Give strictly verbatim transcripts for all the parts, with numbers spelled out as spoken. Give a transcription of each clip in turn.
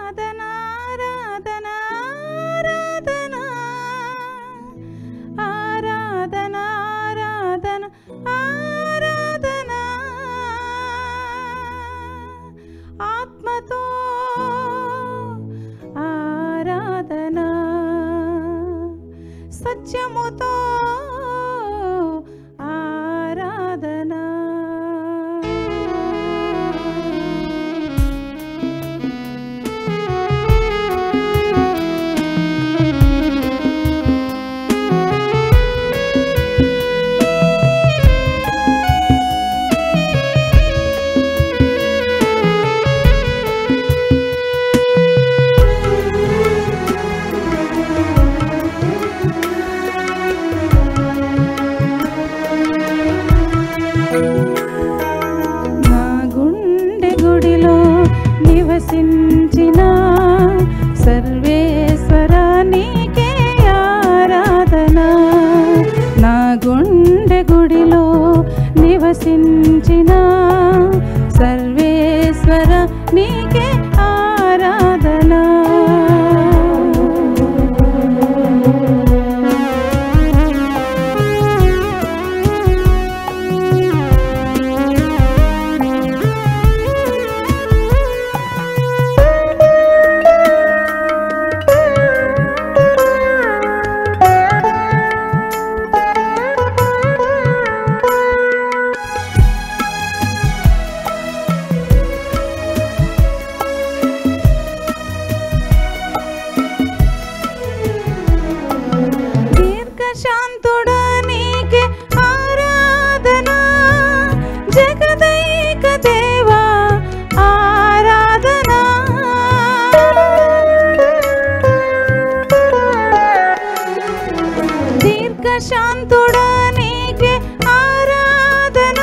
సత్యముతో ఆరాధనా. నివసించిన సర్వేశ్వర నీకే ఆరాధన. నా గుండె గుడిలో నివసించిన సర్వేశ్వర నీకే ఆరాధన. శాంతుడా నీకే ఆరాధన. జగదైక దేవా ఆరాధన. దీర్ఘ శాంతుడా నీకే ఆరాధన.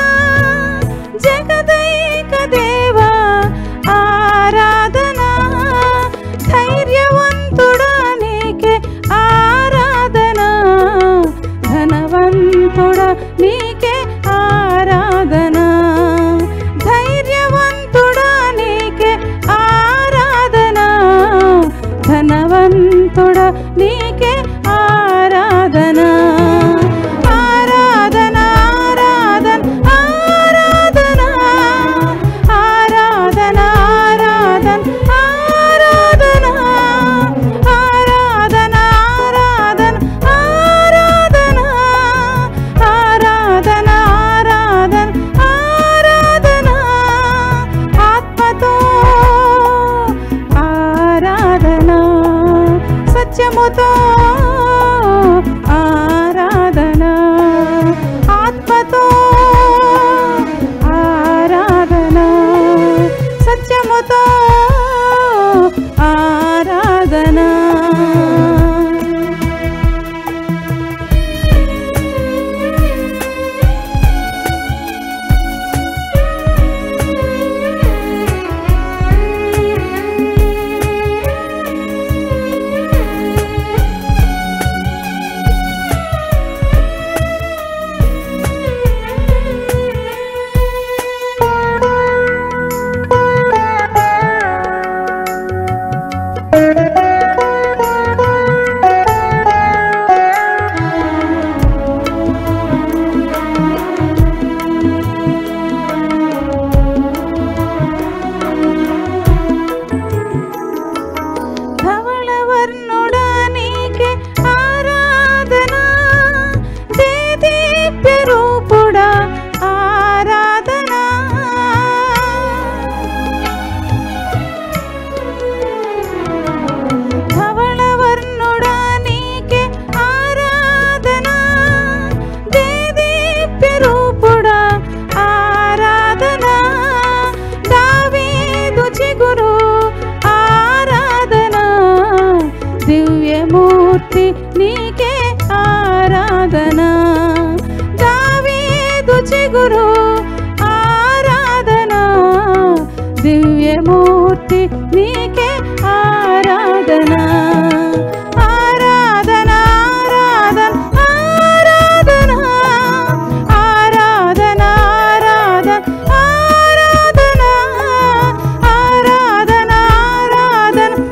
జగదైక దేవా ఆరాధన. ధైర్యవంతుడా నీకే ఆరాధన. ధనవంతుడా నీకే ఆరాధన. ధైర్యవంతుడా నీకే ఆరాధన. ధనవంతుడా నీకే ఆరాధన. ఆరాధన ఆరాధన ఆరాధన ఆరాధన ఆరాధన ఆరాధన ఆరాధన ఆరాధన ఆరాధన ఆరాధన ఆరాధన ఆత్మతో ఆరాధన. సత్యముతో ఆరాధన. ఆత్మతో ఆరాధన. సత్యముతో ఆరాధన. ధవళవర్ణుడా నీకే ఆరాధన. దేదీప్య రూపుడా ఆరాధన. ధవళవర్ణుడా నీకే ఆరాధన. దేదీప్య రూపుడా ఆరాధన. దావీదు చిగురు ఆరాధన. దివ్యమూర్తి నీకే ఆరాధన. దావీదు చిగురు ఆరాధన. దివ్యమూర్తి నీకే ఆరాధన. ఆరాధన ఆరాధన ఆరాధన ఆరాధన ఆరాధన ఆరాధన ఆరాధన ఆరాధన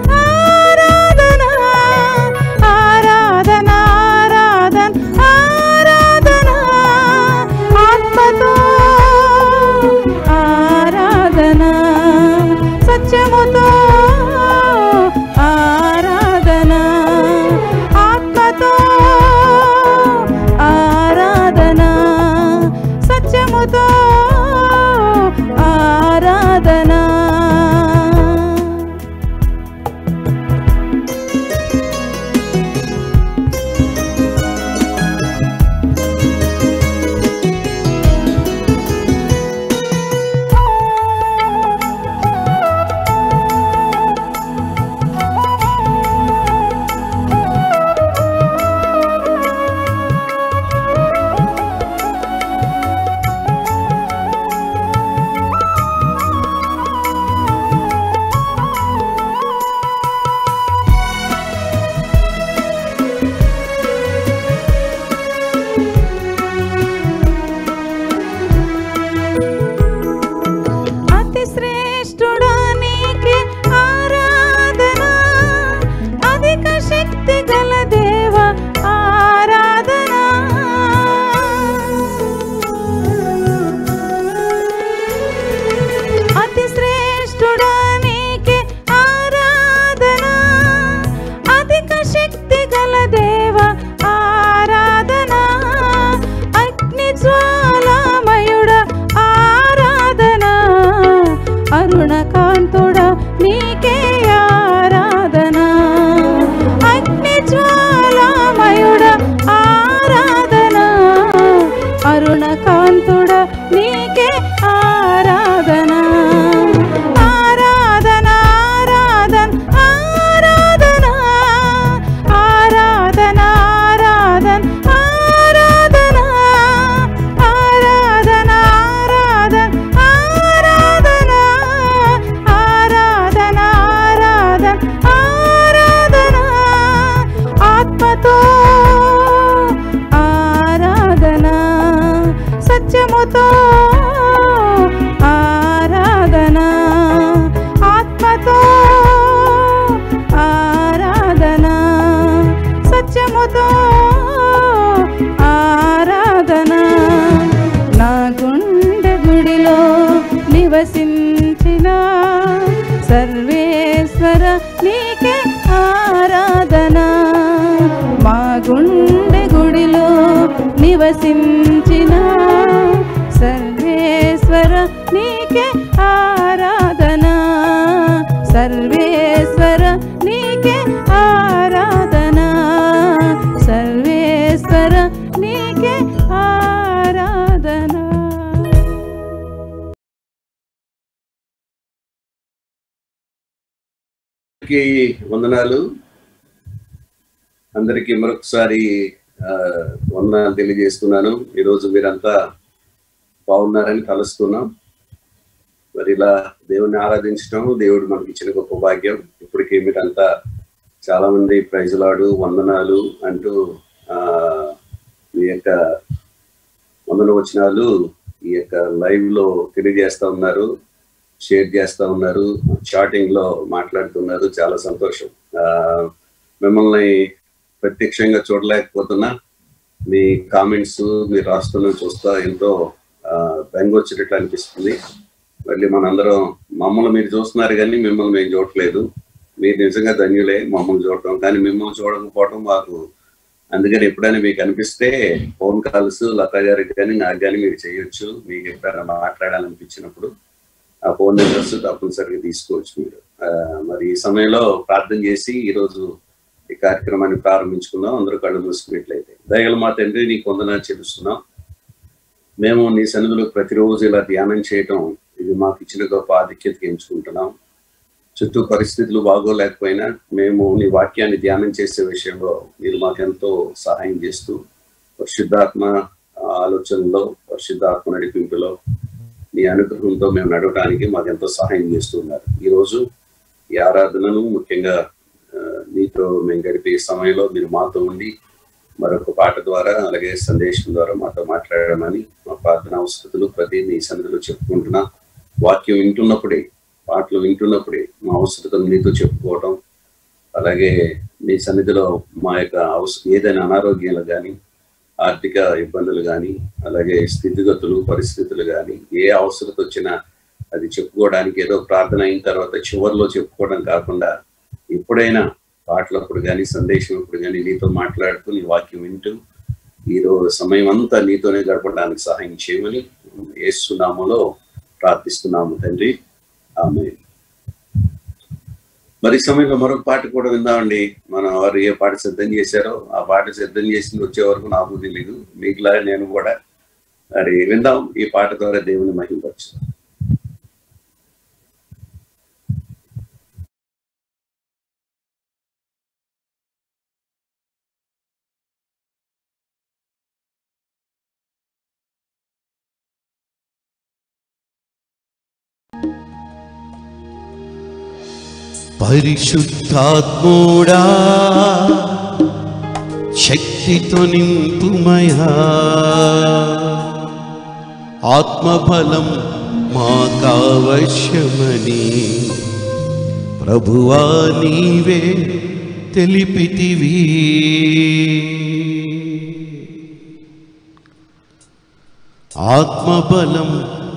నివసించిన సర్వేశ్వర నీకే ఆరాధన. మా గుండె గుడిలో నివసించిన సర్వేశ్వర నీకే ఆరాధన. సర్వేశ్వర నీకే ఆరాధన. సర్వేశ్వర నీకే ఆరాధన. వందనాలు. అందరికీ మరొకసారి వందనాలు తెలియజేస్తున్నాను. ఈరోజు మీరంతా బాగున్నారని కలుస్తున్నాం. మరి ఇలా దేవుని ఆరాధించడం దేవుడు మనకి ఇచ్చిన గొప్ప భాగ్యం. ఇప్పటికీ మీరంతా చాలా మంది ప్రైజులాడు వందనాలు అంటూ ఆ మీ యొక్క వందన వచనాలు ఈ యొక్క లైవ్ లో తెలియజేస్తా ఉన్నారు, షేర్ చేస్తా ఉన్నారు, చాటింగ్ లో మాట్లాడుతున్నారు. చాలా సంతోషం. ఆ మిమ్మల్ని ప్రత్యక్షంగా చూడలేకపోతున్నా మీ కామెంట్స్ మీరు రాస్తున్న చూస్తా ఎంతో బెంగొచ్చినట్లు అనిపిస్తుంది. మళ్ళీ మనందరం మమ్మల్ని మీరు చూస్తున్నారు కానీ మిమ్మల్ని మేము చూడట్లేదు. మీరు నిజంగా ధన్యులే మమ్మల్ని చూడటం, కానీ మిమ్మల్ని చూడకపోవడం మాకు. అందుకని ఎప్పుడైనా మీకు అనిపిస్తే ఫోన్ కాల్స్ లతా గారికి కానీ నాకు కానీ మీరు చేయొచ్చు. మీకు ఎప్పుడైనా మాట్లాడాలనిపించినప్పుడు ఆ ఫోన్ నెంబర్స్ తప్పనిసరిగా తీసుకోవచ్చు మీరు. మరి ఈ సమయంలో ప్రార్థన చేసి ఈరోజు ఈ కార్యక్రమాన్ని ప్రారంభించుకుందాం. అందరూ కళ్ళు మూసుకున్నట్లయితే. దయగల మా తండ్రి నీకు వందనాలు చెల్లిస్తున్నాం. మేము నీ సన్నిధిలో ప్రతిరోజు ఇలా ధ్యానం చేయటం ఇది మాకు ఇచ్చిన గొప్ప ఆధిక్యతకి ఎంచుకుంటున్నాం. చుట్టూ పరిస్థితులు బాగోలేకపోయినా మేము నీ వాక్యాన్ని ధ్యానం చేసే విషయంలో మీరు మాకెంతో సహాయం చేస్తూ పరిశుద్ధాత్మ ఆలోచనలో పరిశుద్ధాత్మ నడిపింపులో నీ అనుగ్రహంతో మేము నడవడానికి మాకెంతో సహాయం చేస్తున్నారు. ఈరోజు ఈ ఆరాధనను ముఖ్యంగా నీతో మేము గడిపే సమయంలో మీరు మాతో ఉండి మరొక పాట ద్వారా అలాగే సందేశం ద్వారా మాతో మాట్లాడమని మా ప్రార్థన అవసరతలు ప్రతి నీ సన్నిధిలో చెప్పుకుంటున్నా. వాక్యం వింటున్నప్పుడే పాటలు వింటున్నప్పుడే మా అవసరతను నీతో చెప్పుకోవటం, అలాగే నీ సన్నిధిలో మా యొక్క అవసరం ఏదైనా అనారోగ్యాలు కానీ ఆర్థిక ఇబ్బందులు కానీ అలాగే స్థితిగతులు పరిస్థితులు కానీ ఏ అవసరత వచ్చినా అది చెప్పుకోవడానికి ఏదో ప్రార్థన అయిన తర్వాత చివరిలో చెప్పుకోవడం కాకుండా ఎప్పుడైనా పాటలప్పుడు కానీ సందేశం అప్పుడు కానీ నీతో మాట్లాడుతూ నీ వాక్యం వింటూ ఈరోజు సమయం అంతా నీతోనే గడపడానికి సహాయం చేయమని యేసు నామములో ప్రార్థిస్తున్నాము తండ్రి, ఆమేన్. మరి సమయంలో మరొక పాట కూడా విందామండి. మన వారు ఏ పాట సిద్ధం చేశారో ఆ పాట సిద్ధం చేసింది వచ్చే వరకు నాకు తెలియదు, మీకులాగా నేను కూడా. మరి విందాం, ఈ పాట ద్వారా దేవుని మహిమపరచుదాం. పరిశుద్ధాత్ముడా శక్తితో నింపుమయా, ఆత్మబలం మాకావశ్యమని ప్రభువా నీవే తెలిపితివి. ఆత్మబలం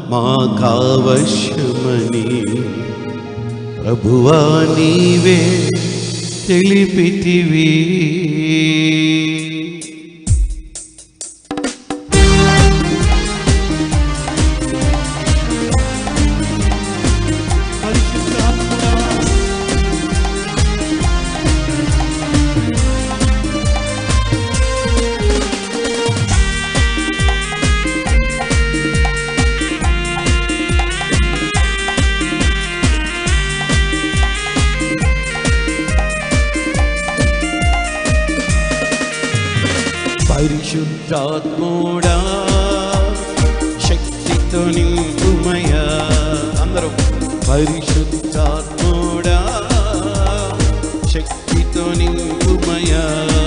మాకావశ్యమని ప్రభువా నీవే తెలిపితివి. పరిశుద్ధాత్ముడా శక్తితో నింపుమయా, అందరూ పరిశుద్ధాత్ముడా శక్తితో నింపుమయా,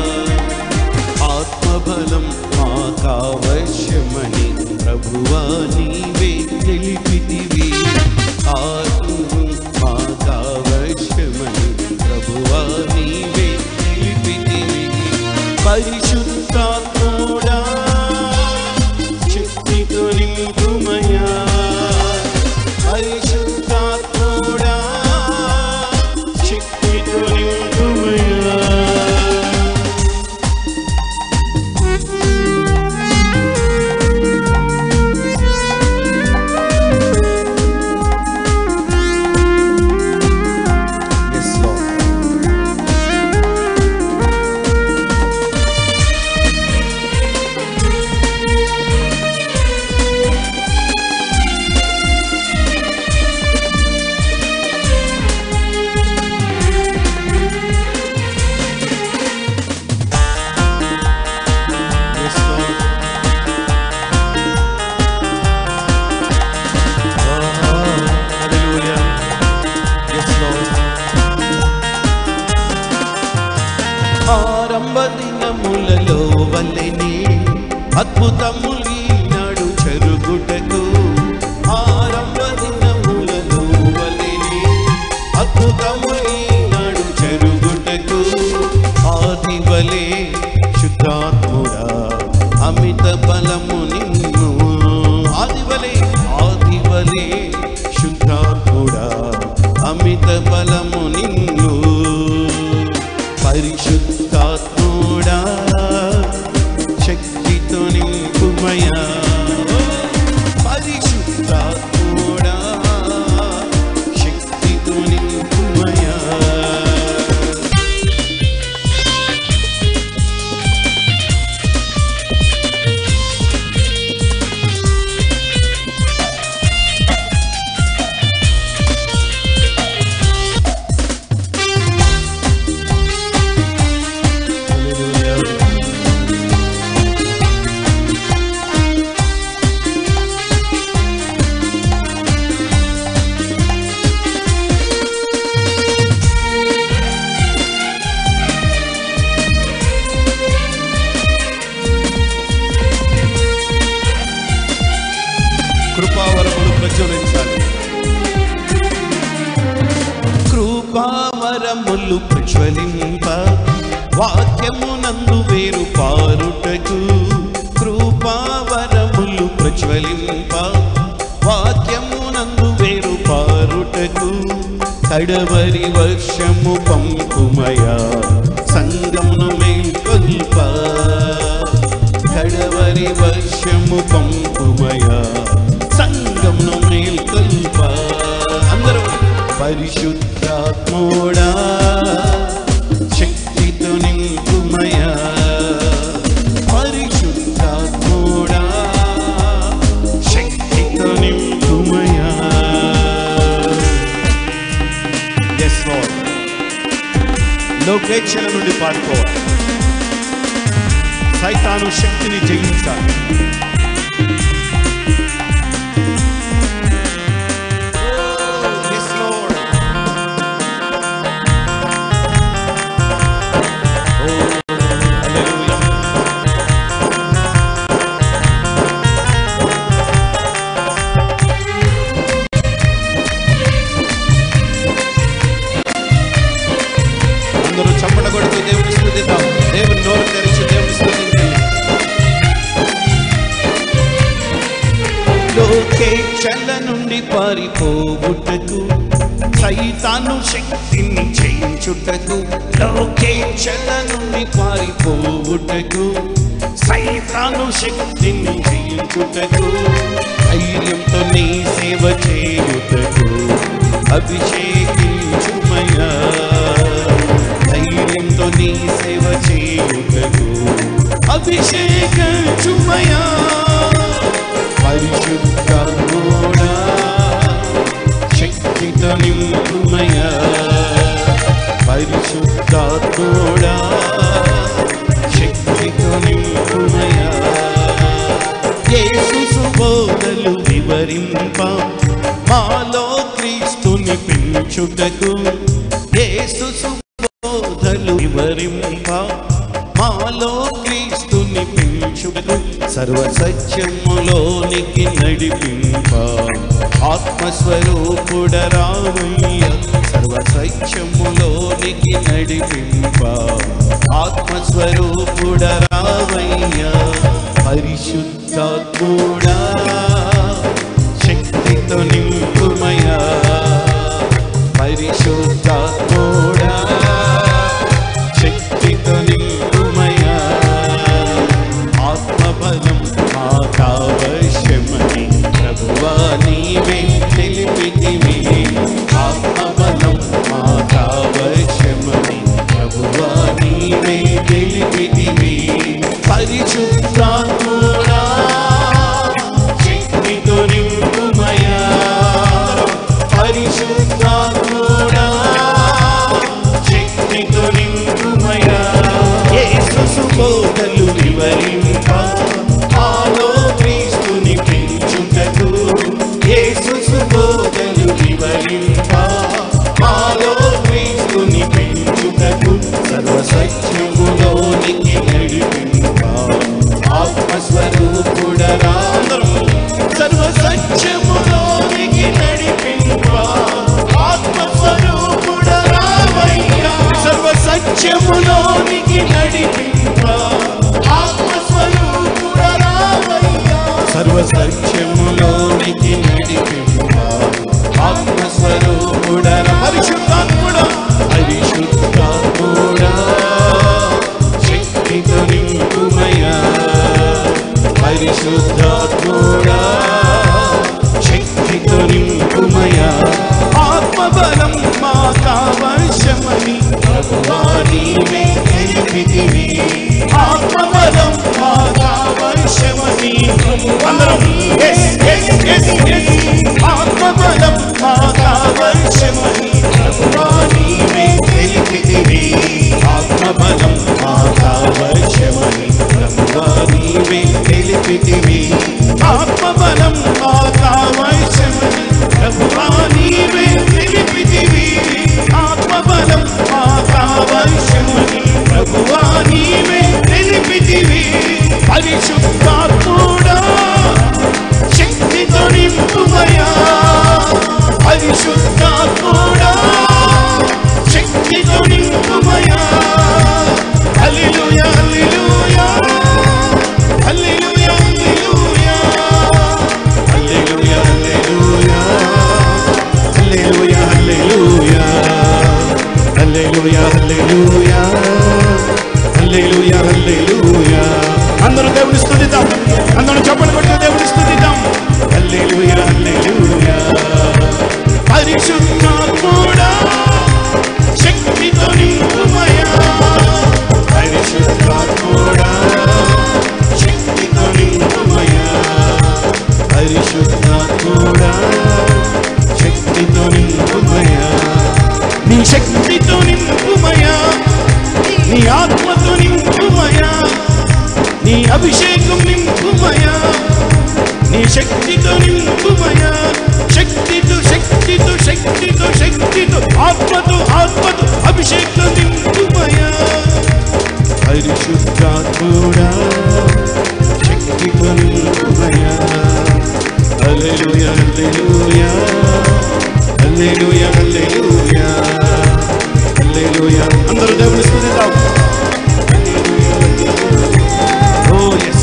ఆత్మబలం మాకావశ్యమని ప్రభువా నీవే తెలిపితివి. ఆత్మ మాకావశ్యమని ప్రభువా నీవే తెలిపితివి. పరిశుద్ధాత్ముడా శక్తితో నింపుమయా, పరిశుద్ధాత్ముడా ఆరంభ దినములలో వలెనే అద్భుతములు ఈనాడు జరుగుటకు, ఆరంభ దినములలో వలెనే అద్భుతములు ఈనాడు జరుగుటకు, ఆది వలె శుద్ధాత్ముడా అమిత బలము నిన్ను, ఆది వలె ఆది వలె శుద్ధాత్ముడా అమిత బలము నిన్ను, పరిశుద్ధాత్ముడా శక్తితో నింపుమయా, పరిశుద్ధాత్ముడా శక్తితో నింపుమయా. కృపావరములు ప్రజ్వలించాలి, కృపావరములు ప్రజ్వలింప వాక్యమునందు వేరు పారుటకు, కృపావరములు ప్రజ్వలింప వాక్యమునందు వేరు పారుటకు, కడవరి వర్షము పంపుమయా సంగమును మేల్కొల్ప, కడవరి వర్షము పంపుమయా సంగమును మేల్కొల్ప. అందరూ పరిశుద్ధాత్ముడా శక్తితో నింపుమయా, పరిశుద్ధాత్ముడా శక్తితో నింపుమయా. Yes Lord, లోకేక్షణ నుండి పాడుకోవాలి, సైతాను శక్తిని జయించాలి. అందరూ చప్పట కొడుతూ దేవుని స్తుతిద్దాం, దేవుని నోరు తెరిచి దేవుని స్తుతించండి. లోకేక్షణ నుండి పారిపోవుటకు, సైతాను శక్తిని జయించుటకు, లోకేక్షణ నుండి పారిపోవుటకు, సైతాను శక్తిని జయించుటకు, ధైర్యంతో నీ సేవ చేయుటకు అభిషేకించుమయా, ధైర్యంతో నీ సేవ చేయుటకు అభిషేకించుమయా. పరిశుద్ధాత్ముడా శక్తితో నింపుమయా, పరిశుద్ధాత్ముడా శక్తితో నింపుమయా. యేసు సుబోధలు వివరింప మాలో క్రీస్తుని పెంచుటకు, యేసు సుబోధలు వివరింప మాలో క్రీస్తుని పెంచుటకు, సర్వ సత్యములోనికి నడిపింప ఆత్మస్వరూపుడ రావయ్య, సర్వ సత్యములోనికి నడిపింప ఆత్మస్వరూపుడ రావయ్య. పరిశుద్ధాత్ముడా శక్తితో నింపుమయా, పరిశుద్ధాత్ముడా శక్తితో నింపుమయా. ఆత్మబలం మాకావశ్యమని ప్రభువా నీవే తెలిపితివి, ఆత్మబలం మాకావశ్యమని ప్రభువా నీవే తెలిపితివి. పరిశుద్ధాత్ముడా శక్తితో నింపుమయా, పరిశుద్ధాత్ముడా శక్తితో నింపుమయా. యేసు సుబోధలు వివరింప మాలో క్రీస్తుని పెంచుటకు, యేసు సుబోధలు వివరింప మాలో క్రీస్తుని పెంచుటకు, సర్వ సత్య సత్యములోనికి నడిపింప ఆత్మస్వరూపుడరా సర్వ సత్యములోనికి నడిపింప ఆత్మస్వరూపుడరావయ్యా సర్వ సత్యములోనికి నడిపింప ఆత్మస్వరూపుడరావయ్యా సర్వ సత్యములోనికి నడిపింప ఆత్మస్వరూపుడరా పరిశుద్ధాత్ముడా పరిశుద్ధాత్ముడా శక్తితో నింపుమయ్యా పరిశుద్ధాత్ముడా శక్తితో నింపుమయ్యా ఆత్మబలం మాకావశ్యమని ప్రభువా నీవే తెలిపితివి ఆత్మబలం మాకావశ్యమని అందరం yes yes yes yes ఆత్మబలం మాకావశ్యమని ప్రభువా నీవే తెలిపితివి ఆత్మబలం మాకావశ్యమని ప్రభువా నీవే తెలిపితివి ఆత్మబలం మాకావశ్యమని ప్రభువా నీవే తెలిపితివి ఆత్మబలం మాకావశ్యమని ప్రభువా నీవే తెలిపితివి పరిశుద్ధాత్ముడా శక్తితో నింపుమయ్యా పరిశుద్ధాత్ముడా శక్తితో నింపుమయ్యా హల్లెలూయా హల్లెలూయా హల్లెలూయా హల్లెలూయా హల్లెలూయా హల్లెలూయా హల్లెలూయా హల్లెలూయా హల్లెలూయా హల్లెలూయా హల్లెలూయా అందరూ దేవుని స్తుతిద్దాం అందరూ చప్పట్లు కొట్టి దేవుని స్తుతిద్దాం హల్లెలూయా హల్లెలూయా పరిశుద్ధాత్ముడా శక్తితో నింపుమయ్యా పరిశుద్ధాత్ముడా శక్తితో నింపుమయ్యా పరిశుద్ధాత్ముడా శక్తితో నింపుమయ్యా నీ శక్తితో నింపుమయ్యా నీ ఆత్మతో నింపుమయ్యా నీ అభిషేకం నింపుమయ్యా నీ శక్తితో నింపుమయ్యా శక్తితో శక్తితో శక్తితో శక్తితో ఆత్మతో ఆత్మతో అభిషేకం నింపుమయ్యా పరిశుద్ధాత్ముడా శక్తితో నింపుమయ్యా హల్లెలూయా హల్లెలూయా హల్లెలూయా హల్లెలూయా హల్లెలూయా అందరూ దేవుని స్తుతిద్దాం ఓ yes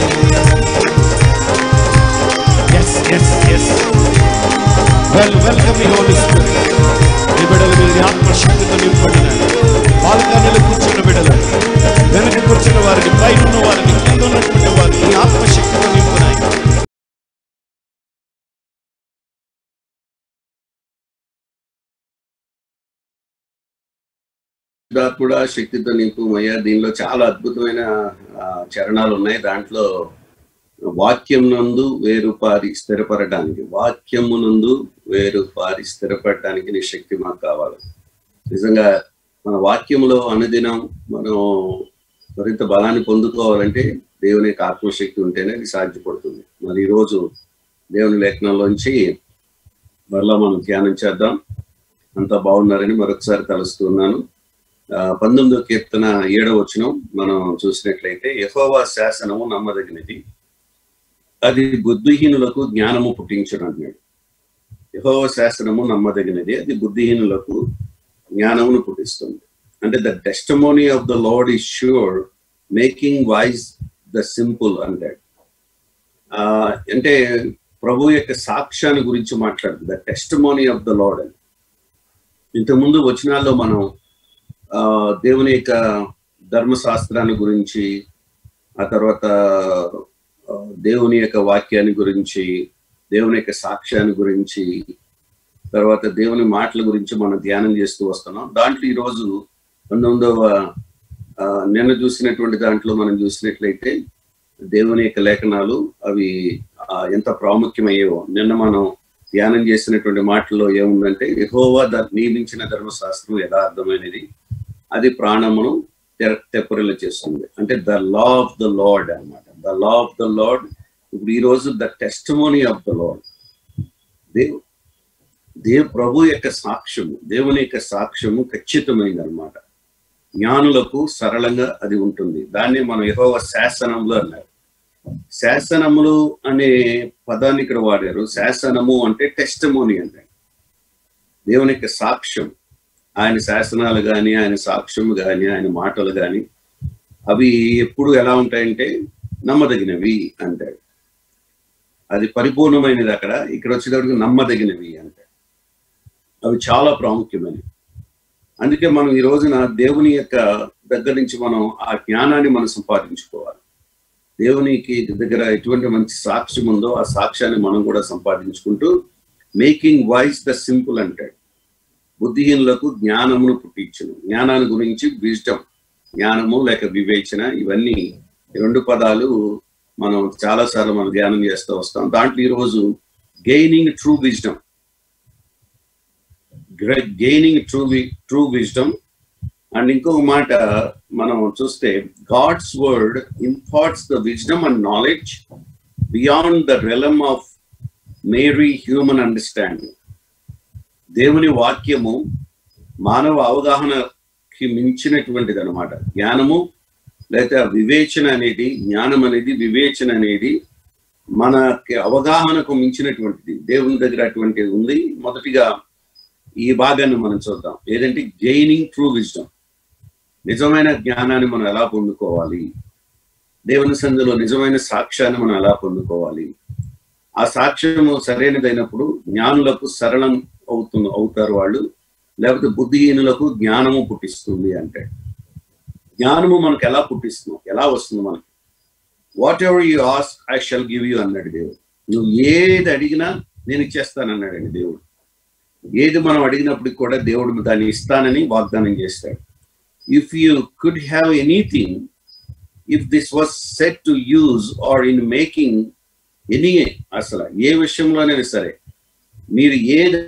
yes yes yes well welcome you Holy Spirit ఈ బిడ్డలు మీరు ఆత్మశక్తితో నింపబడినారు బాల్కనీలో కూర్చున్న బిడ్డలు వెనక కూర్చున్న వారిని పైన ఉన్న వారిని కింద ఉన్నటువంటి వారిని ఈ ఆత్మశక్తితో నింపునాయి కూడా శక్తితో నింపుమయ్యా దీనిలో చాలా అద్భుతమైన చరణాలు ఉన్నాయి దాంట్లో వాక్యం నందు వేరు పారి స్థిరపడటానికి వాక్యము నందు వేరు పారి స్థిరపడటానికి నీ శక్తి మాకు కావాలి నిజంగా మన వాక్యంలో అనుదినం మనం మరింత బలాన్ని పొందుకోవాలంటే దేవుని యొక్క ఆత్మశక్తి ఉంటేనే అది సాధ్యపడుతుంది మరి ఈరోజు దేవుని లేఖనంలోంచి మరలా మనం ధ్యానం చేద్దాం అంతా బాగున్నారని మరొకసారి తలుస్తున్నాను పంతొమ్మిదో కీర్తన ఏడవ వచనం మనం చూసినట్లయితే యెహోవా శాసనము నమ్మదగినది అది బుద్ధిహీనులకు జ్ఞానము పుట్టించును అన్నాడు యెహోవా శాసనము నమ్మదగినది అది బుద్ధిహీనులకు జ్ఞానమును పుట్టిస్తుంది అంటే the testimony of the lord is sure making wise the simple అంటాడు ఆ అంటే ప్రభు యొక్క సాక్ష్యాన్ని గురించి మాట్లాడుతుంది the testimony of the lord అని ఇంతకుముందు వచనాల్లో మనం ఆ దేవుని యొక్క ధర్మశాస్త్రాన్ని గురించి ఆ తర్వాత దేవుని యొక్క వాక్యాన్ని గురించి దేవుని యొక్క సాక్ష్యాన్ని గురించి తర్వాత దేవుని మాటల గురించి మనం ధ్యానం చేస్తూ వస్తున్నాం దాంట్లో ఈరోజు పంతొమ్మిదవ నిన్న చూసినటువంటి దాంట్లో మనం చూసినట్లయితే దేవుని యొక్క లేఖనాలు అవి ఎంత ప్రాముఖ్యమయ్యేవో నిన్న మనం ధ్యానం చేసినటువంటి మాటల్లో ఏముందంటే యెహోవా నియమించిన ధర్మశాస్త్రం యథార్థమైనది అది ప్రాణమును తెప్పరిల్ల చేస్తుంది అంటే the law of the lord అన్నమాట the law of the lord ఇప్పుడు ఈ రోజు the testimony of the lord దేవు దేవ్ ప్రభు యొక్క సాక్ష్యము దేవుని యొక్క సాక్ష్యము ఖచ్చితమైంది అనమాట జ్ఞానులకు సరళంగా అది ఉంటుంది. దాన్ని మనం యెహోవా శాసనములు అన్నారు. శాసనములు అనే పదాన్ని ఇక్కడ వాడారు. శాసనము అంటే టెస్టిమోనీ అంటే దేవుని యొక్క సాక్ష్యం. ఆయన శాసనాలు కానీ, ఆయన సాక్ష్యము కానీ, ఆయన మాటలు కానీ అవి ఎప్పుడు ఎలా ఉంటాయంటే నమ్మదగినవి అంటాడు. అది పరిపూర్ణమైనది అక్కడ. ఇక్కడ వచ్చేటప్పటికి నమ్మదగినవి అంటాడు. అవి చాలా ప్రాముఖ్యమైనవి. అందుకే మనం ఈ రోజున దేవుని యొక్క దగ్గర నుంచి మనం ఆ జ్ఞానాన్ని మనం సంపాదించుకోవాలి. దేవునికి దగ్గర ఎటువంటి మంచి సాక్ష్యం ఉందో ఆ సాక్ష్యాన్ని మనం కూడా సంపాదించుకుంటూ మేకింగ్ వాయిస్ ద సింపుల్ అంటాడు. బుద్ధిహీనులకు జ్ఞానమును పుట్టించును. జ్ఞానాన్ని గురించి విజ్డమ్, జ్ఞానము లేక వివేచన, ఇవన్నీ రెండు పదాలు మనం చాలాసార్లు మనం ధ్యానం చేస్తూ వస్తాం. దాంట్లో ఈరోజు gaining true wisdom, gaining true true wisdom and ఇంకొక మాట మనం చూస్తే God's word imparts the wisdom and knowledge beyond the realm of mere human understanding. దేవుని వాక్యము మానవ అవగాహనకి మించినటువంటిది అనమాట. జ్ఞానము లేదా వివేచన అనేది, జ్ఞానం అనేది, వివేచన అనేది మనకి అవగాహనకు మించినటువంటిది. దేవుని దగ్గర అటువంటిది ఉంది. మొదటిగా ఈ భాగాన్ని మనం చూద్దాం. ఏదంటే గెయినింగ్ ట్రూ విజ్డమ్. నిజమైన జ్ఞానాన్ని మనం ఎలా పొందుకోవాలి, దేవుని సన్నిధిలో నిజమైన సాక్ష్యాన్ని మనం ఎలా పొందుకోవాలి. ఆ సాక్ష్యము సరైనదైనప్పుడు జ్ఞానులకు సరళం అవుతుంది అవుతారు వాళ్ళు, లేకపోతే బుద్ధిహీనులకు జ్ఞానము పుట్టిస్తుంది అంటే. జ్ఞానము మనకు ఎలా పుట్టిస్తున్నాం, ఎలా వస్తుంది మనకి? Whatever you ask I shall give you అన్నాడు దేవుడు. నువ్వు ఏది అడిగినా నేను ఇచ్చేస్తాను అన్నాడండి దేవుడు. ఏది మనం అడిగినప్పటికి కూడా దేవుడు దాన్ని ఇస్తానని వాగ్దానం చేస్తాడు. If you could have anything, if this was set to use or in making any, అసలు ఏ విషయంలోనైనా సరే మీరు ఏది,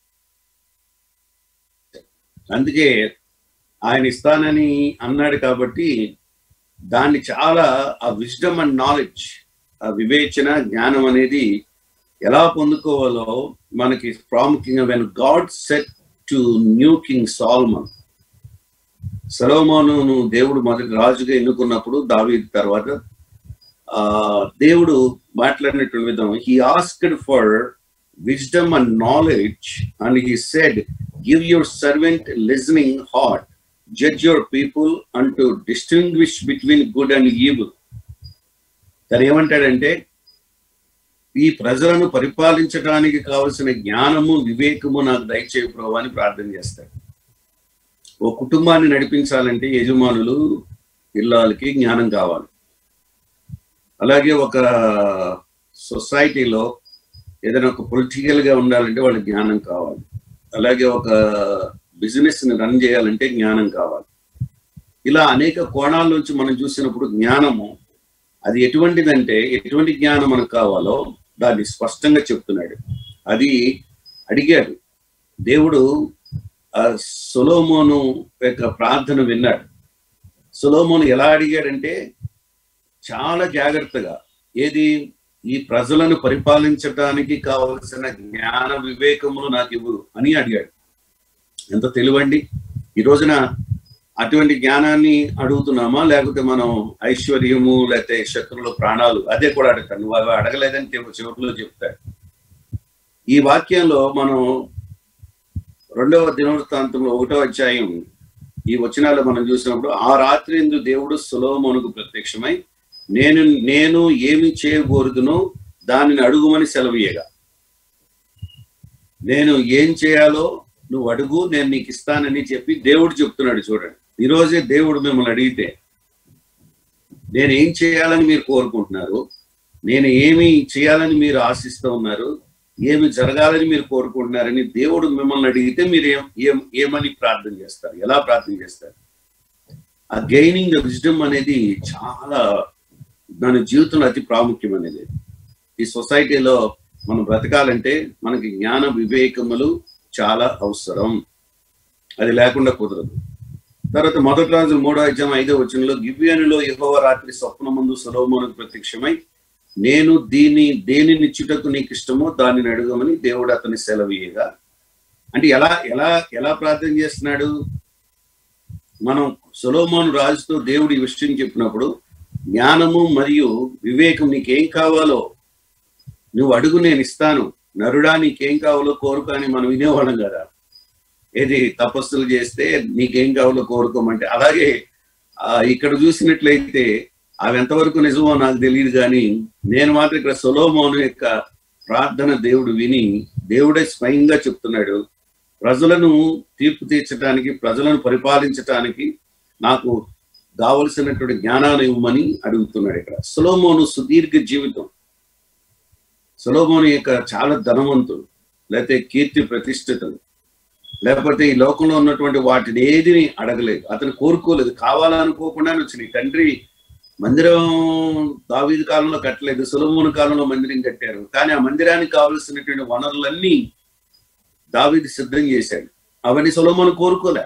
అందుకే ఆయన ఇస్తానని అన్నాడు కాబట్టి దాన్ని చాలా ఆ విజ్డమ్ అండ్ నాలెడ్జ్, ఆ వివేచన, జ్ఞానం అనేది ఎలా పొందుకోవాలో మనకి ప్రాముఖ్యంగా when God set to new king Solomon, సొలొమోనును దేవుడు మొదటి రాజుగా ఎన్నుకున్నప్పుడు దావీదు తర్వాత ఆ దేవుడు మాట్లాడినటువంటి విధం, he asked for wisdom and knowledge and he said give your servant listening heart, judge your people and to distinguish between good and evil. తను ఏమంటాడంటే ఈ ప్రజలను పరిపాలించడానికి కావలసిన జ్ఞానము, వివేకము నాకు దయచేయ ప్రభువా అని ప్రార్థన చేస్తాడు. ఓ కుటుంబాన్ని నడిపించాలంటే యజమానులు, ఇల్లాలకి జ్ఞానం కావాలి. అలాగే ఒక సొసైటీలో ఏదైనా ఒక పొలిటికల్ గా ఉండాలంటే వాళ్ళకి జ్ఞానం కావాలి. అలాగే ఒక బిజినెస్ ని రన్ చేయాలంటే జ్ఞానం కావాలి. ఇలా అనేక కోణాల నుంచి మనం చూసినప్పుడు జ్ఞానము అది ఎటువంటిదంటే, ఎటువంటి జ్ఞానం మనకు కావాలో దాన్ని స్పష్టంగా చెప్తున్నాడు. అది అడిగాడు దేవుడు. ఆ సొలొమోను యొక్క ప్రార్థన విన్నాడు. సొలొమోను ఎలా అడిగాడంటే చాలా జాగ్రత్తగా, ఏది ఈ ప్రజలను పరిపాలించడానికి కావలసిన జ్ఞాన వివేకములు నాకు ఇవ్వు అని అడిగాడు. ఎంత తెలివండి! ఈ రోజున అటువంటి జ్ఞానాన్ని అడుగుతున్నామా, లేకపోతే మనం ఐశ్వర్యము లేకపోతే శత్రువుల ప్రాణాలు అదే కూడా అడుగుతాను. నువ్వు అవి అడగలేదని చివరిలో చెప్తాడు. ఈ వాక్యంలో మనం రెండవ దినవృత్తాంతంలో ఒకటో అధ్యాయం ఈ వచనాలు మనం చూసినప్పుడు, ఆ రాత్రి ఎందు దేవుడు సొలొమోనుకు ప్రత్యక్షమై నేను నేను ఏమి చేయకూడదునో దానిని అడుగుమని సెలవీయగా, నేను ఏం చేయాలో నువ్వు అడుగు, నేను నీకు ఇస్తానని చెప్పి దేవుడు చెప్తున్నాడు. చూడండి, ఈరోజే దేవుడు మిమ్మల్ని అడిగితే నేను ఏం చేయాలని మీరు కోరుకుంటున్నారు, నేను ఏమి చేయాలని మీరు ఆశిస్తూ ఉన్నారు, ఏమి జరగాలని మీరు కోరుకుంటున్నారని దేవుడు మిమ్మల్ని అడిగితే మీరు ఏం ఏం ఏమని ప్రార్థన చేస్తారు, ఎలా ప్రార్థన చేస్తారు? ఆ గెయినింగ్ ద విజ్డమ్ అనేది చాలా మన జీవితంలో అతి ప్రాముఖ్యం అనేది. ఈ సొసైటీలో మనం బ్రతకాలంటే మనకి జ్ఞాన వివేకములు చాలా అవసరం. అది లేకుండా కుదరదు. తర్వాత మొదటి రాజు మూడో అధ్యాయం ఐదో వచనంలో, గిబియోనులో యెహోవా రాత్రి స్వప్న ముందు సొలొమోనుకు ప్రత్యక్షమై నేను దీన్ని దేనిని ఇచ్చుటకు నీకు ఇష్టమో దానిని అడుగమని దేవుడు అతని సెలవీయగా. అంటే ఎలా ఎలా ఎలా ప్రార్థన చేస్తున్నాడు? మనం సొలొమోను రాజుతో దేవుడు ఈ విషయం చెప్పినప్పుడు జ్ఞానము మరియు వివేకం నీకేం కావాలో నువ్వు అడుగు, నేను ఇస్తాను, నరుడా నీకేం కావాలో కోరుకు అని మనం వినేవాళ్ళం కదా. ఏది తపస్సులు చేస్తే నీకేం కావాలో కోరుకోమంటే, అలాగే ఇక్కడ చూసినట్లయితే అవి ఎంతవరకు నిజమో నాకు తెలియదు, కానీ నేను మాత్రం ఇక్కడ సొలొమోను యొక్క ప్రార్థన దేవుడు విని దేవుడే స్వయంగా చెప్తున్నాడు, ప్రజలను తీర్పు తీర్చడానికి, ప్రజలను పరిపాలించటానికి నాకు కావలసినటువంటి జ్ఞానాన్ని ఇవ్వమని అడుగుతున్నాడు. ఇక్కడ సొలొమోను సుదీర్ఘ జీవితం, సొలొమోను యొక్క చాలా ధనవంతుడు, లేకపోతే కీర్తి ప్రతిష్ఠితులు, లేకపోతే ఈ లోకంలో ఉన్నటువంటి వాటిని ఏదిని అడగలేదు, అతను కోరుకోలేదు, కావాలనుకోకుండానే వచ్చినాయి. తండ్రి మందిరం దావీదు కాలంలో కట్టలేదు, సొలొమోను కాలంలో మందిరం కట్టారు, కానీ ఆ మందిరానికి కావలసినటువంటి వనరులన్నీ దావీదు సిద్ధం చేశాడు. అవన్నీ సొలొమోను కోరుకోలే.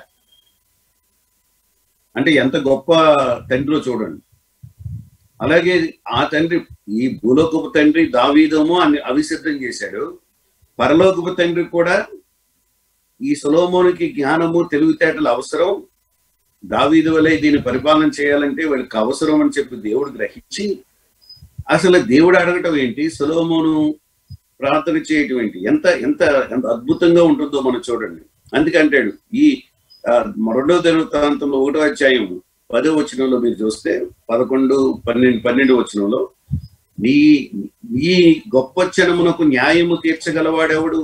అంటే ఎంత గొప్ప తండ్రిలో చూడండి. అలాగే ఆ తండ్రి, ఈ భూలోకపు తండ్రి దావీదేమో అన్ని అవి సిద్ధం చేశాడు, పరలోకపు తండ్రి కూడా ఈ సొలొమోనుకి జ్ఞానము తెలివితేటలు అవసరం, దావీదు వలె దీన్ని పరిపాలన చేయాలంటే వీళ్ళకి అవసరం అని చెప్పి దేవుడు గ్రహించి, అసలు దేవుడు అడగటం ఏంటి, సొలొమోను ప్రార్థన చేయటం ఏంటి, ఎంత ఎంత ఎంత అద్భుతంగా ఉంటుందో మనం చూడండి. అందుకంటాడు ఈ రెండవ దినవృత్తాంతంలో ఒకటో అధ్యాయం పదో వచనంలో మీరు చూస్తే, పదకొండు పన్నెండు పన్నెండు వచనంలో, నీ ఈ గొప్పచ్చనమునకు న్యాయము తీర్చగలవాడెవడు,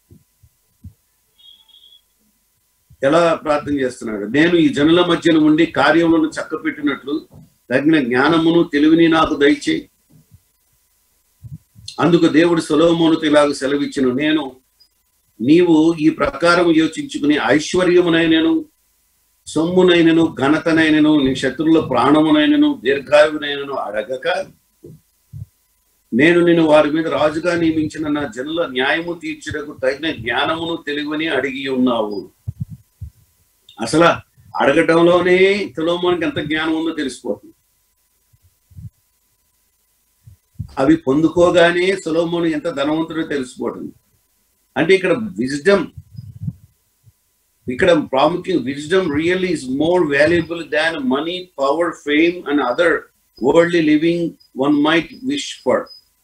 ఎలా ప్రార్థన చేస్తున్నాడు, నేను ఈ జనుల మధ్యన ఉండి కార్యములను చక్కపెట్టినట్లు తగిన జ్ఞానమును తెలివిని నాకు దయచేయి. అందుకు దేవుడు సొలొమోనుతో ఇలాగ సెలవిచ్చును, నేను నీవు ఈ ప్రకారం యోచించుకుని ఐశ్వర్యమునైనను, సొమ్మునైనను, ఘనతనైనను, నీ శత్రువుల ప్రాణమునైనను, దీర్ఘాయువునైనను అడగక, నేను నిన్ను వారి మీద రాజుగా నియమించిన నా జనుల న్యాయము తీర్చుటకు తగిన జ్ఞానమును తెలివిని అడిగి ఉన్నావు. అసలు అడగటంలోనే సొలొమోనుకి ఎంత జ్ఞానం ఉందో తెలిసిపోతుంది. అవి పొందుకోగానే సొలొమోను ఎంత ధనవంతుడో తెలిసిపోతుంది. అంటే ఇక్కడ విజ్డమ్, ఇక్కడ ప్రాముఖ్యం, wisdom really is more valuable than money, power, fame and other worldly living one might wish for.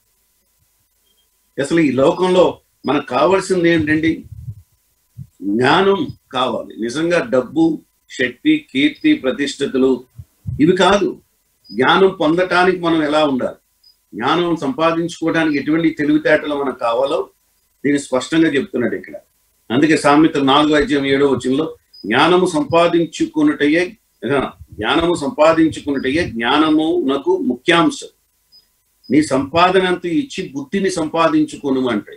అసలు ఈ లోకంలో మనకు కావాల్సింది ఏంటండి? జ్ఞానం కావాలి. నిజంగా డబ్బు, శక్తి, కీర్తి, ప్రతిష్టతలు ఇవి కాదు. జ్ఞానం పొందటానికి మనం ఎలా ఉండాలి, జ్ఞానం సంపాదించుకోవడానికి ఎటువంటి తెలివితేటలు మనకు కావాలో దీన్ని స్పష్టంగా చెప్తున్నాడు ఇక్కడ. అందుకే సామెతలు నాలుగో అధ్యాయం ఏడో వచనంలో, జ్ఞానము సంపాదించుకున్నటయే జ్ఞానము సంపాదించుకున్నటయే జ్ఞానము నాకు ముఖ్యాంశం, నీ సంపాదన అంతా ఇచ్చి బుద్ధిని సంపాదించుకును అంటే.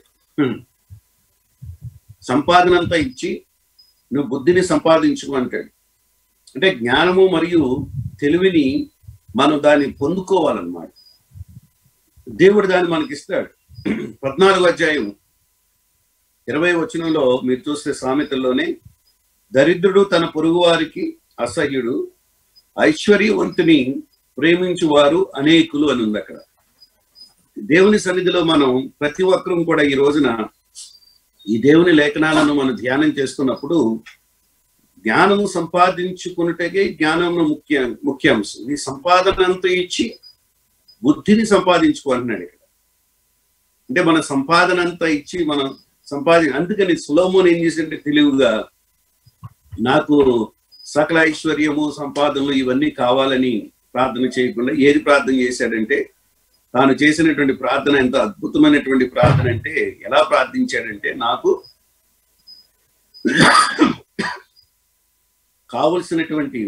సంపాదన అంతా ఇచ్చి నువ్వు బుద్ధిని సంపాదించుకు అంటాడు. అంటే జ్ఞానము మరియు తెలివిని మనం దాన్ని పొందుకోవాలన్నమాట. దేవుడు దాన్ని మనకి ఇస్తాడు. పద్నాలుగో అధ్యాయం ఇరవై వచనంలో మీరు చూస్తే సామెతల్లోనే, దరిద్రుడు తన పొరుగు వారికి అసహ్యుడు, ఐశ్వర్యవంతుని ప్రేమించువారు అనేకులు అని ఉంది అక్కడ. దేవుని సన్నిధిలో మనం ప్రతి ఒక్కరూ కూడా ఈ రోజున ఈ దేవుని లేఖనాలను మనం ధ్యానం చేస్తున్నప్పుడు, జ్ఞానము సంపాదించుకున్నటే జ్ఞానము ముఖ్య ముఖ్యాంశం. ఈ సంపాదన అంతా ఇచ్చి బుద్ధిని సంపాదించుకోవాలన్నాడు ఇక్కడ. అంటే మన సంపాదన అంతా ఇచ్చి మనం సంపాది అందుకని సొలొమోను ఏం చేసింటే తెలివిగా, నాకు సకల ఐశ్వర్యము, సంపాదనలు ఇవన్నీ కావాలని ప్రార్థన చేయకుండా ఏది ప్రార్థన చేశాడంటే, తాను చేసినటువంటి ప్రార్థన ఎంత అద్భుతమైనటువంటి ప్రార్థన అంటే, ఎలా ప్రార్థించాడంటే, నాకు కావలసినటువంటి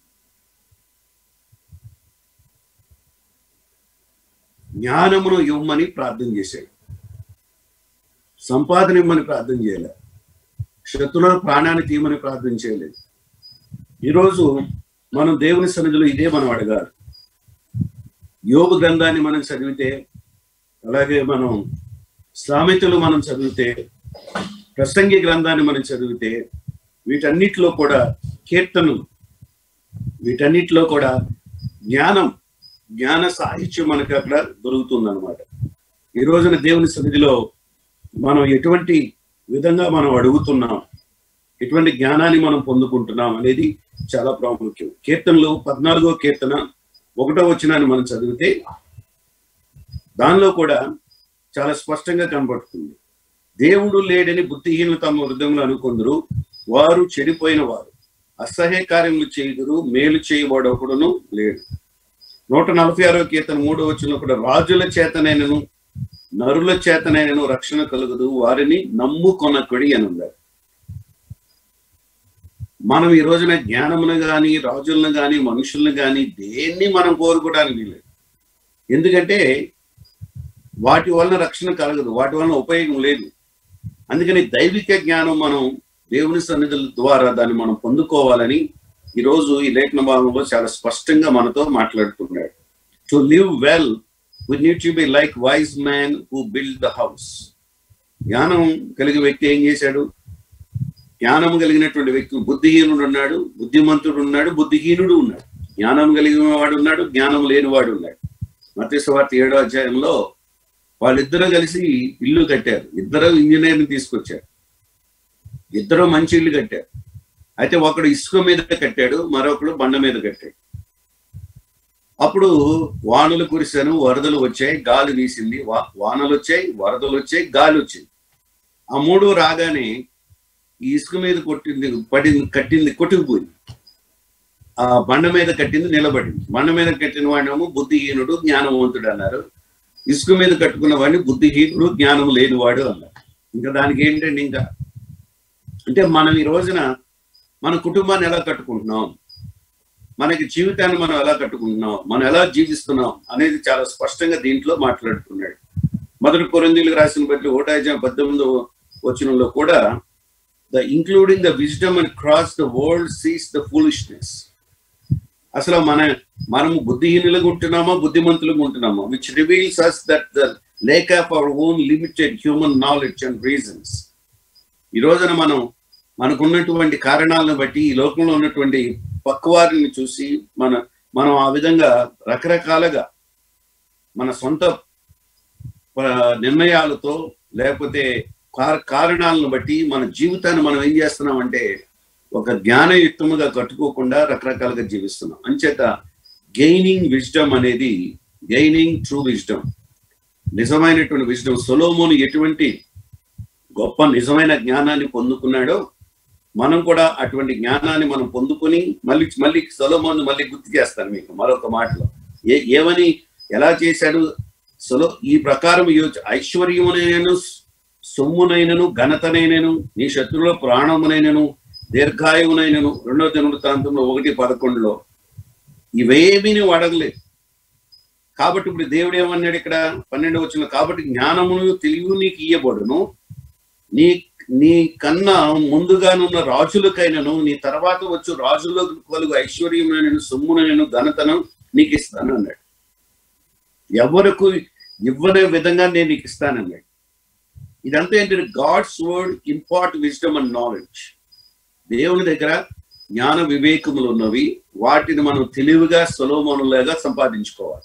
జ్ఞానమును ఇవ్వమని ప్రార్థన చేశాడు. సంపాదన ఇవ్వమని ప్రార్థన చేయలేదు, శత్రువుల ప్రాణాన్ని తీయమని ప్రార్థన చేయలేదు. ఈరోజు మనం దేవుని సన్నిధిలో ఇదే మనం అడగాలి. యోబు గ్రంథాన్ని మనం చదివితే, అలాగే మనం సామెతలు మనం చదివితే, ప్రసంగి గ్రంథాన్ని మనం చదివితే, వీటన్నిటిలో కూడా కీర్తనలు, వీటన్నిటిలో కూడా జ్ఞానం, జ్ఞాన సాహిత్యం మనకు అక్కడ దొరుకుతుంది అనమాట. ఈ రోజున దేవుని సన్నిధిలో మనం ఎటువంటి విధంగా మనం అడుగుతున్నాం, ఎటువంటి జ్ఞానాన్ని మనం పొందుకుంటున్నాం అనేది చాలా ప్రాముఖ్యం. కీర్తనలు పద్నాలుగో కీర్తన ఒకటో వచనాన్ని మనం చదివితే దానిలో కూడా చాలా స్పష్టంగా కనబడుతుంది. దేవుడు లేడని బుద్ధిహీనులు తమ హృదయంలో అనుకొందరు, వారు చెడిపోయిన వారు, అసహ్య కార్యములు చేయుదురు, మేలు చేయబడు ఒకడును లేడు. నూట నలభై ఆరో కీర్తన మూడో వచనంలో కూడా రాజుల చేతనైనను నరుల చేతనైనను రక్షణ కలుగుదు, వారిని నమ్ముకొనకుడి అని ఉన్నారు. మనం ఈ రోజున జ్ఞానమును గాని రాజులను గాని మనుషులను గాని దేన్ని మనం కోరుకోవడానికి లేదు. ఎందుకంటే వాటి వలన రక్షణ కలగదు, వాటి వలన ఉపయోగం లేదు. అందుకని దైవిక జ్ఞానం మనం దేవుని సన్నిధుల ద్వారా దాన్ని మనం పొందుకోవాలని ఈరోజు ఈ లేఖన భాగంలో చాలా స్పష్టంగా మనతో మాట్లాడుతున్నాడు. To live well we need to be like wise man who build the house. జ్ఞానం కలిగిన వ్యక్తి ఏం చేశాడు? జ్ఞానం కలిగినటువంటి వ్యక్తి బుద్ధిహీనుడు ఉన్నాడు, బుద్ధిమంతుడు ఉన్నాడు, బుద్ధిహీనుడు ఉన్నాడు. జ్ఞానం కలిగిన వాడు ఉన్నాడు, జ్ఞానం లేని వాడు ఉన్నాడు. మత్తయి సువార్త ఏడో అధ్యాయంలో వాళ్ళిద్దరూ కలిసి ఇల్లు కట్టారు. ఇద్దరు ఇంజనీర్ని తీసుకొచ్చారు, ఇద్దరు మంచి ఇల్లు కట్టారు. అయితే ఒకడు ఇసుక మీద కట్టాడు, మరొకడు బండ మీద కట్టాడు. అప్పుడు వానలు కురిశాను, వరదలు వచ్చాయి, గాలి వీసింది. వా వానలు వచ్చాయి, వరదలు వచ్చాయి, గాలి వచ్చింది. ఆ మూడు రాగానే ఈ ఇసుక మీద కొట్టింది పడింది కట్టింది కొట్టుకుపోయింది, ఆ బండ మీద కట్టింది నిలబడింది. బండ మీద కట్టిన వాడినేమో బుద్ధిహీనుడు జ్ఞానవంతుడు అన్నారు, ఇసుక మీద కట్టుకున్న వాడిని బుద్ధిహీనుడు జ్ఞానం లేనివాడు అన్నారు. ఇంకా దానికి ఏంటండి, ఇంకా అంటే మనం ఈ రోజున మన కుటుంబాన్ని ఎలా కట్టుకుంటున్నాం, మనకి జీవితాన్ని మనం ఎలా కట్టుకుంటున్నాం, మనం ఎలా జీవిస్తున్నాం అనేది చాలా స్పష్టంగా దీంట్లో మాట్లాడుతున్నాడు. మొదటి కొరింథీయులకు రాసిన బట్టి ఒకటో అధ్యాయం పద్దెనిమిదో వచనంలో కూడా the including the wisdom and cross the world sees the foolishness. అసలు మన మనము బుద్ధిహీనులుగా ఉంటున్నామా, బుద్ధిమంతులుగా ఉంటున్నామా, which reveals us that the lack of our own limited human knowledge and reasons. ఈ రోజున మనం మనకున్నటువంటి కారణాలను బట్టి ఈ లోకంలో ఉన్నటువంటి పక్వారిని చూసి మన మనం ఆ విధంగా రకరకాలుగా మన సొంత నిర్ణయాలతో లేకపోతే కారణాలను బట్టి మన జీవితాన్ని మనం ఏం చేస్తున్నామంటే ఒక జ్ఞానయుక్తముగా కట్టుకోకుండా రకరకాలుగా జీవిస్తున్నాం. అంచేత గెయినింగ్ విజ్డమ్ అనేది, గెయినింగ్ ట్రూ విజ్డమ్, నిజమైనటువంటి విజ్డమ్. సొలొమోను ఎటువంటి గొప్ప నిజమైన జ్ఞానాన్ని పొందుకున్నాడో మనం కూడా అటువంటి జ్ఞానాన్ని మనం పొందుకొని మళ్ళీ మళ్ళీ సొలొమోను మళ్ళీ గుర్తు చేస్తాను మీకు మరొక మాటలో. ఏ ఏమని ఎలా చేశాడు సొలో ఈ ప్రకారం ఐశ్వర్యమునైనను సొమ్మునైనను ఘనతనైనను నీ శత్రువుల ప్రాణమునైనను దీర్ఘాయువునైనను రెండో దినవృత్తాంతంలో ఒకటి పదకొండులో ఇవేమీ నువ్వు అడగలేదు. కాబట్టి ఇప్పుడు దేవుడు ఏమన్నాడు ఇక్కడ పన్నెండు వచ్చిన, కాబట్టి జ్ఞానమును తెలివి నీకు ఇయ్యబడును, నీ నీ కన్నా ముందుగానున్న రాజులకైనను నీ తర్వాత వచ్చు రాజులకు కలుగు ఐశ్వర్యమునైనను సొమ్మునైనను ఘనతను నీకు ఇస్తాను అన్నాడు. ఎవరికి ఇవ్వనే విధంగా నేను నీకు ఇస్తానన్నాడు. ఇదంతా ఏంటంటే God's word impart wisdom and knowledge. దేవుని దగ్గర జ్ఞాన వివేకములు ఉన్నవి, వాటిని మనం తెలివిగా సొలొమోనులాగా సంపాదించుకోవాలి.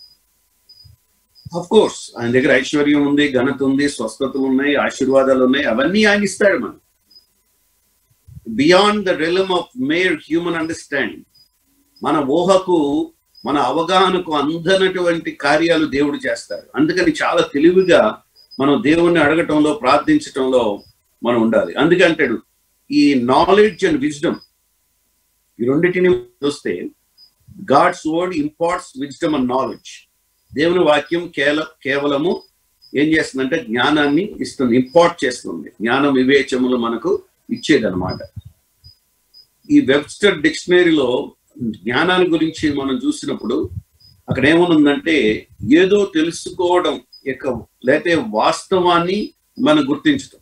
అఫ్ కోర్స్ ఆయన దగ్గర ఐశ్వర్యం ఉంది, ఘనత ఉంది, స్వస్థతలు ఉన్నాయి, ఆశీర్వాదాలు ఉన్నాయి, అవన్నీ ఆయన ఇస్తాడు మనం. Beyond the realm of mere human understanding, మన ఊహకు మన అవగాహనకు అందనటువంటి కార్యాలు దేవుడు చేస్తాడు. అందుకని చాలా తెలివిగా మనం దేవుణ్ణి అడగటంలో ప్రార్థించటంలో మనం ఉండాలి. అందుకంటాడు ఈ నాలెడ్జ్ అండ్ విజ్డమ్ ఈ రెండింటిని చూస్తే God's word imparts wisdom and knowledge. దేవుని వాక్యం కేవల కేవలము ఏం చేస్తుందంటే జ్ఞానాన్ని ఇస్తుంది, ఇంపార్ట్ చేస్తుంది, జ్ఞానం వివేచములు మనకు ఇచ్చేది అనమాట. ఈ వెబ్స్టర్ డిక్షనరీలో జ్ఞానాన్ని గురించి మనం చూసినప్పుడు అక్కడ ఏమనుందంటే ఏదో తెలుసుకోవడం యొక్క లేకపోతే వాస్తవాన్ని మనం గుర్తించడం.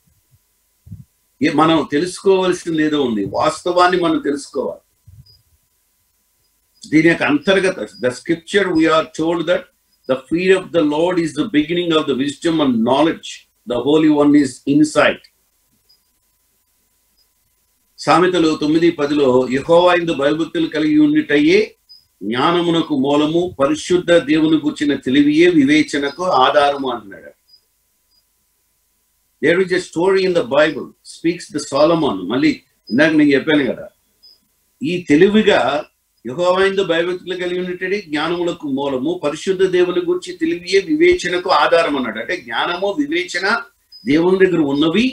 మనం తెలుసుకోవాల్సింది ఏదో ఉంది, వాస్తవాన్ని మనం తెలుసుకోవాలి. దీని యొక్క అంతర్గత the scripture we are told that the fear of the lord is the beginning of the wisdom and knowledge, the holy one is insight. సామెతలు తొమ్మిది పదిలో యెహోవా యందు భయభక్తులు కలిగి ఉండుటయే జ్ఞానమునకు మూలము, పరిశుద్ధ దేవుని గుర్చిన తెలివియే వివేచనకు ఆధారము అంటున్నాడు. There is a story in the Bible speaks the Solomon. మళ్ళీ ఇందాక నేను చెప్పాను కదా, ఈ తెలివిగా యెహోవాయందు భయభక్తులు కలిగి ఉండేటది జ్ఞానములకు మూలము, పరిశుద్ధ దేవుని గురించి తెలివియే వివేచనకు ఆధారం అన్నాడు. అంటే జ్ఞానము వివేచన దేవుని దగ్గర ఉన్నవి,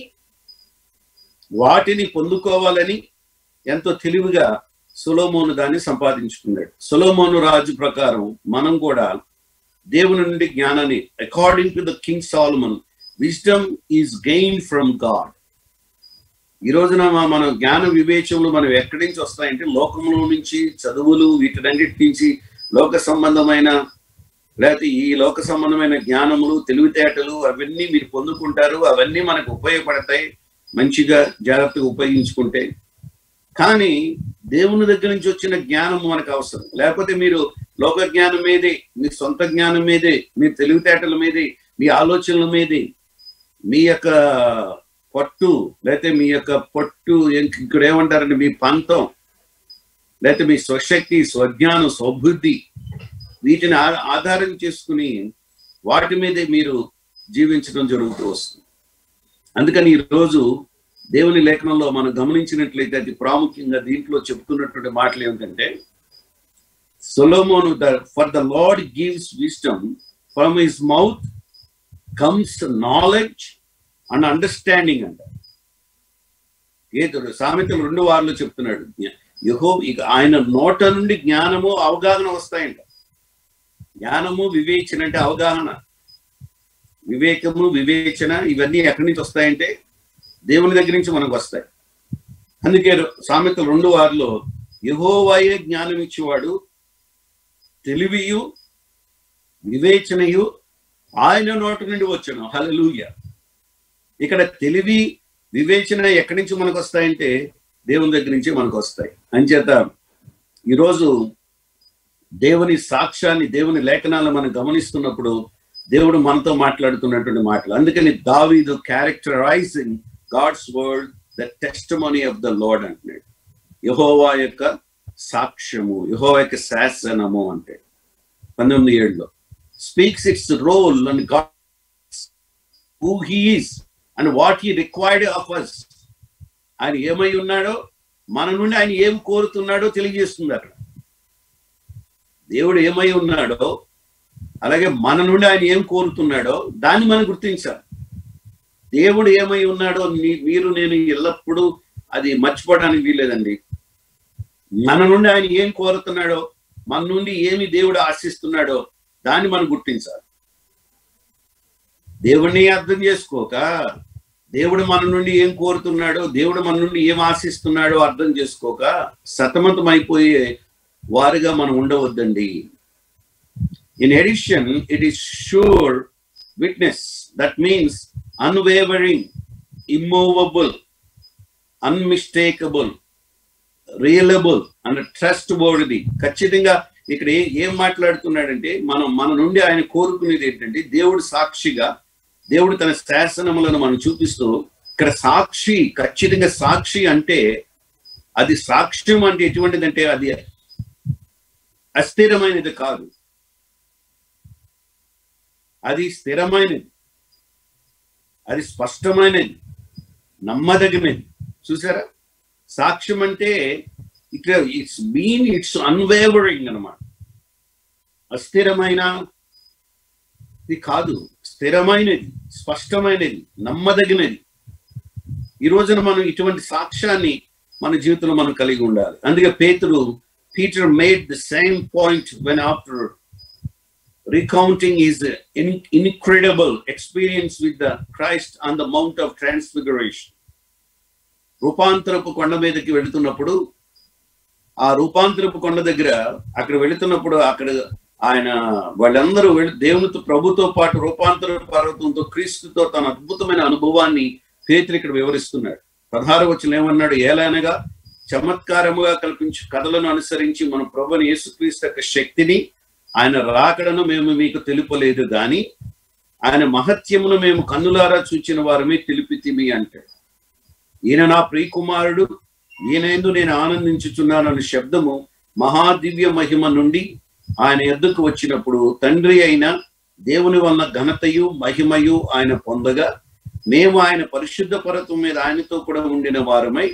వాటిని పొందుకోవాలని ఎంతో తెలివిగా సొలొమోను దాన్ని సంపాదించుకున్నాడు. సొలొమోను రాజు ప్రకారం మనం కూడా దేవుని నుండి జ్ఞానాన్ని, according to the king Solomon, wisdom is gained from God. ఈ రోజున మన జ్ఞాన వివేచనలు మనం ఎక్కడి నుంచి వస్తాయంటే లోకంలో నుంచి, చదువులు, వీటన్నిటి నుంచి, లోక సంబంధమైన లేకపోతే ఈ లోక సంబంధమైన జ్ఞానములు, తెలివితేటలు అవన్నీ మీరు పొందుకుంటారు. అవన్నీ మనకు ఉపయోగపడతాయి మంచిగా జాగ్రత్తగా ఉపయోగించుకుంటే. కానీ దేవుని దగ్గర నుంచి వచ్చిన జ్ఞానం మనకు అవసరం. లేకపోతే మీరు లోక జ్ఞానం మీదే, మీ సొంత జ్ఞానం మీదే, మీ తెలివితేటల మీదే, మీ ఆలోచనల మీదే, మీ యొక్క పట్టు, లేకపోతే మీ యొక్క పట్టు ఇక్కడ ఏమంటారంటే మీ పంతం, లేకపోతే మీ స్వశక్తి, స్వజ్ఞానం, స్వబుద్ధి, వీటిని ఆధారం చేసుకుని వాటి మీదే మీరు జీవించడం జరుగుతూ వస్తుంది. అందుకని ఈరోజు దేవుని లేఖనంలో మనం గమనించినట్లయితే అతి ప్రాముఖ్యంగా దీంట్లో చెప్తున్నటువంటి మాటలు ఏమిటంటే, సొలొమోను, for the lord gives wisdom, from his mouth comes knowledge and understanding అంట. ఏదో సామెతలు రెండు వారిలో చెప్తున్నాడు, యెహోవా ఇక ఆయన నోట నుండి జ్ఞానము అవగాహన వస్తాయంట. జ్ఞానము వివేచన అంటే అవగాహన, వివేకము వివేచన ఇవన్నీ ఎక్కడి నుంచి వస్తాయంటే దేవుని దగ్గర నుంచి మనకు వస్తాయి. అందుకే సామెతలు రెండు వారిలో యెహోవాయే జ్ఞానం ఇచ్చేవాడు, తెలివియు వివేచనయు ఆయన నోటి నుండి వచ్చును. హల్లెలూయా. ఇక్కడ తెలివి వివేచన ఎక్కడి నుంచి మనకు వస్తాయంటే దేవుని దగ్గర నుంచి మనకు వస్తాయి. అంచేత ఈరోజు దేవుని సాక్ష్యాన్ని, దేవుని లేఖనాలను మనం గమనిస్తున్నప్పుడు దేవుడు మనతో మాట్లాడుతున్నటువంటి మాటలు. అందుకని దావీదు characterising God's word the testimony of the lord అంటున్నాడు. యెహోవా యొక్క సాక్ష్యము, యెహోవా యొక్క శాసనము అంటే పంతొమ్మిది ఏడులో speaks its role and God who he is and what he required of us. ఆయన ఏమై ఉన్నాడో, మన నుండి ఆయన ఏం కోరుతున్నాడో తెలియజేస్తుంది. అక్కడ దేవుడు ఏమై ఉన్నాడో, అలాగే మన నుండి ఆయన ఏం కోరుతున్నాడో దాన్ని మనం గుర్తించాలి. దేవుడు ఏమై ఉన్నాడో మీరు నేను ఎల్లప్పుడూ అది మర్చిపోవడానికి వీల్లేదండి. మన నుండి ఆయన ఏం కోరుతున్నాడో, మన నుండి ఏమి దేవుడు ఆశిస్తున్నాడో దాన్ని మనం గుర్తించాలి. దేవుడిని అర్థం చేసుకోక దేవుడు మన నుండి ఏం కోరుతున్నాడో, దేవుడు మన నుండి ఏం ఆశిస్తున్నాడో అర్థం చేసుకోక సతమతం అయిపోయే వారుగా మనం ఉండవద్దండి. In addition, it is sure witness. That means unwavering, immovable, unmistakable, reliable and trustworthy. ఖచ్చితంగా ఇక్కడ ఏం మాట్లాడుతున్నాడంటే, మనం మన నుండి ఆయన కోరుకునేది ఏంటంటే దేవుడు సాక్షిగా, దేవుడు తన శాసనములను మనం చూపిస్తూ, ఇక్కడ సాక్షి, ఖచ్చితంగా సాక్షి అంటే అది సాక్ష్యం అంటే ఎటువంటిదంటే అది అస్థిరమైనది కాదు, అది స్థిరమైనది, అది స్పష్టమైనది, నమ్మదగినది. చూసారా, సాక్ష్యం అంటే ఇక్కడ ఇట్స్ మీన్ ఇట్స్ అన్వేవరింగ్ అన్నమాట. అస్థిరమైన ఇది కాదు, స్థిరమైనది, స్పష్టమైనది, నమ్మదగినది. ఈ రోజున మనం ఇటువంటి సాక్ష్యాన్ని మన జీవితంలో మనం కలిగి ఉండాలి. అందుకే పేతురు Peter made the same point when after recounting his in- incredible experience with the Christ on the Mount of Transfiguration. రూపాంతరపు కొండ మీదకి వెళుతున్నప్పుడు, ఆ రూపాంతరపు కొండ దగ్గర అక్కడ వెళుతున్నప్పుడు అక్కడ ఆయన వాళ్ళందరూ వెళ్ళి దేవునితో, ప్రభుతో పాటు రూపాంతర పర్వతంతో, క్రీస్తుతో తన అద్భుతమైన అనుభవాన్ని పేతురు ఇక్కడ వివరిస్తున్నాడు. పదహారు వచనం ఏమన్నాడు? ఏలనగా చమత్కారముగా కల్పించి కథలను అనుసరించి మన ప్రభువైన యేసుక్రీస్తు యొక్క శక్తిని, ఆయన రాకడను మేము మీకు తెలుపలేదు గాని ఆయన మహత్యమును మేము కన్నులారా చూచిన వారమే తెలిపితిమి అంటాడు. ఈయన నా ప్రియకుమారుడు, ఈయనందు నేను ఆనందించుచున్నానన్న శబ్దము మహాదివ్య మహిమ నుండి ఆయన ఎద్దుకు వచ్చినప్పుడు తండ్రి అయిన దేవుని వలన ఘనతయు మహిమయు ఆయన పొందగా మేము ఆయన పరిశుద్ధ పర్వతం మీద ఆయనతో కూడా ఉండిన వారమై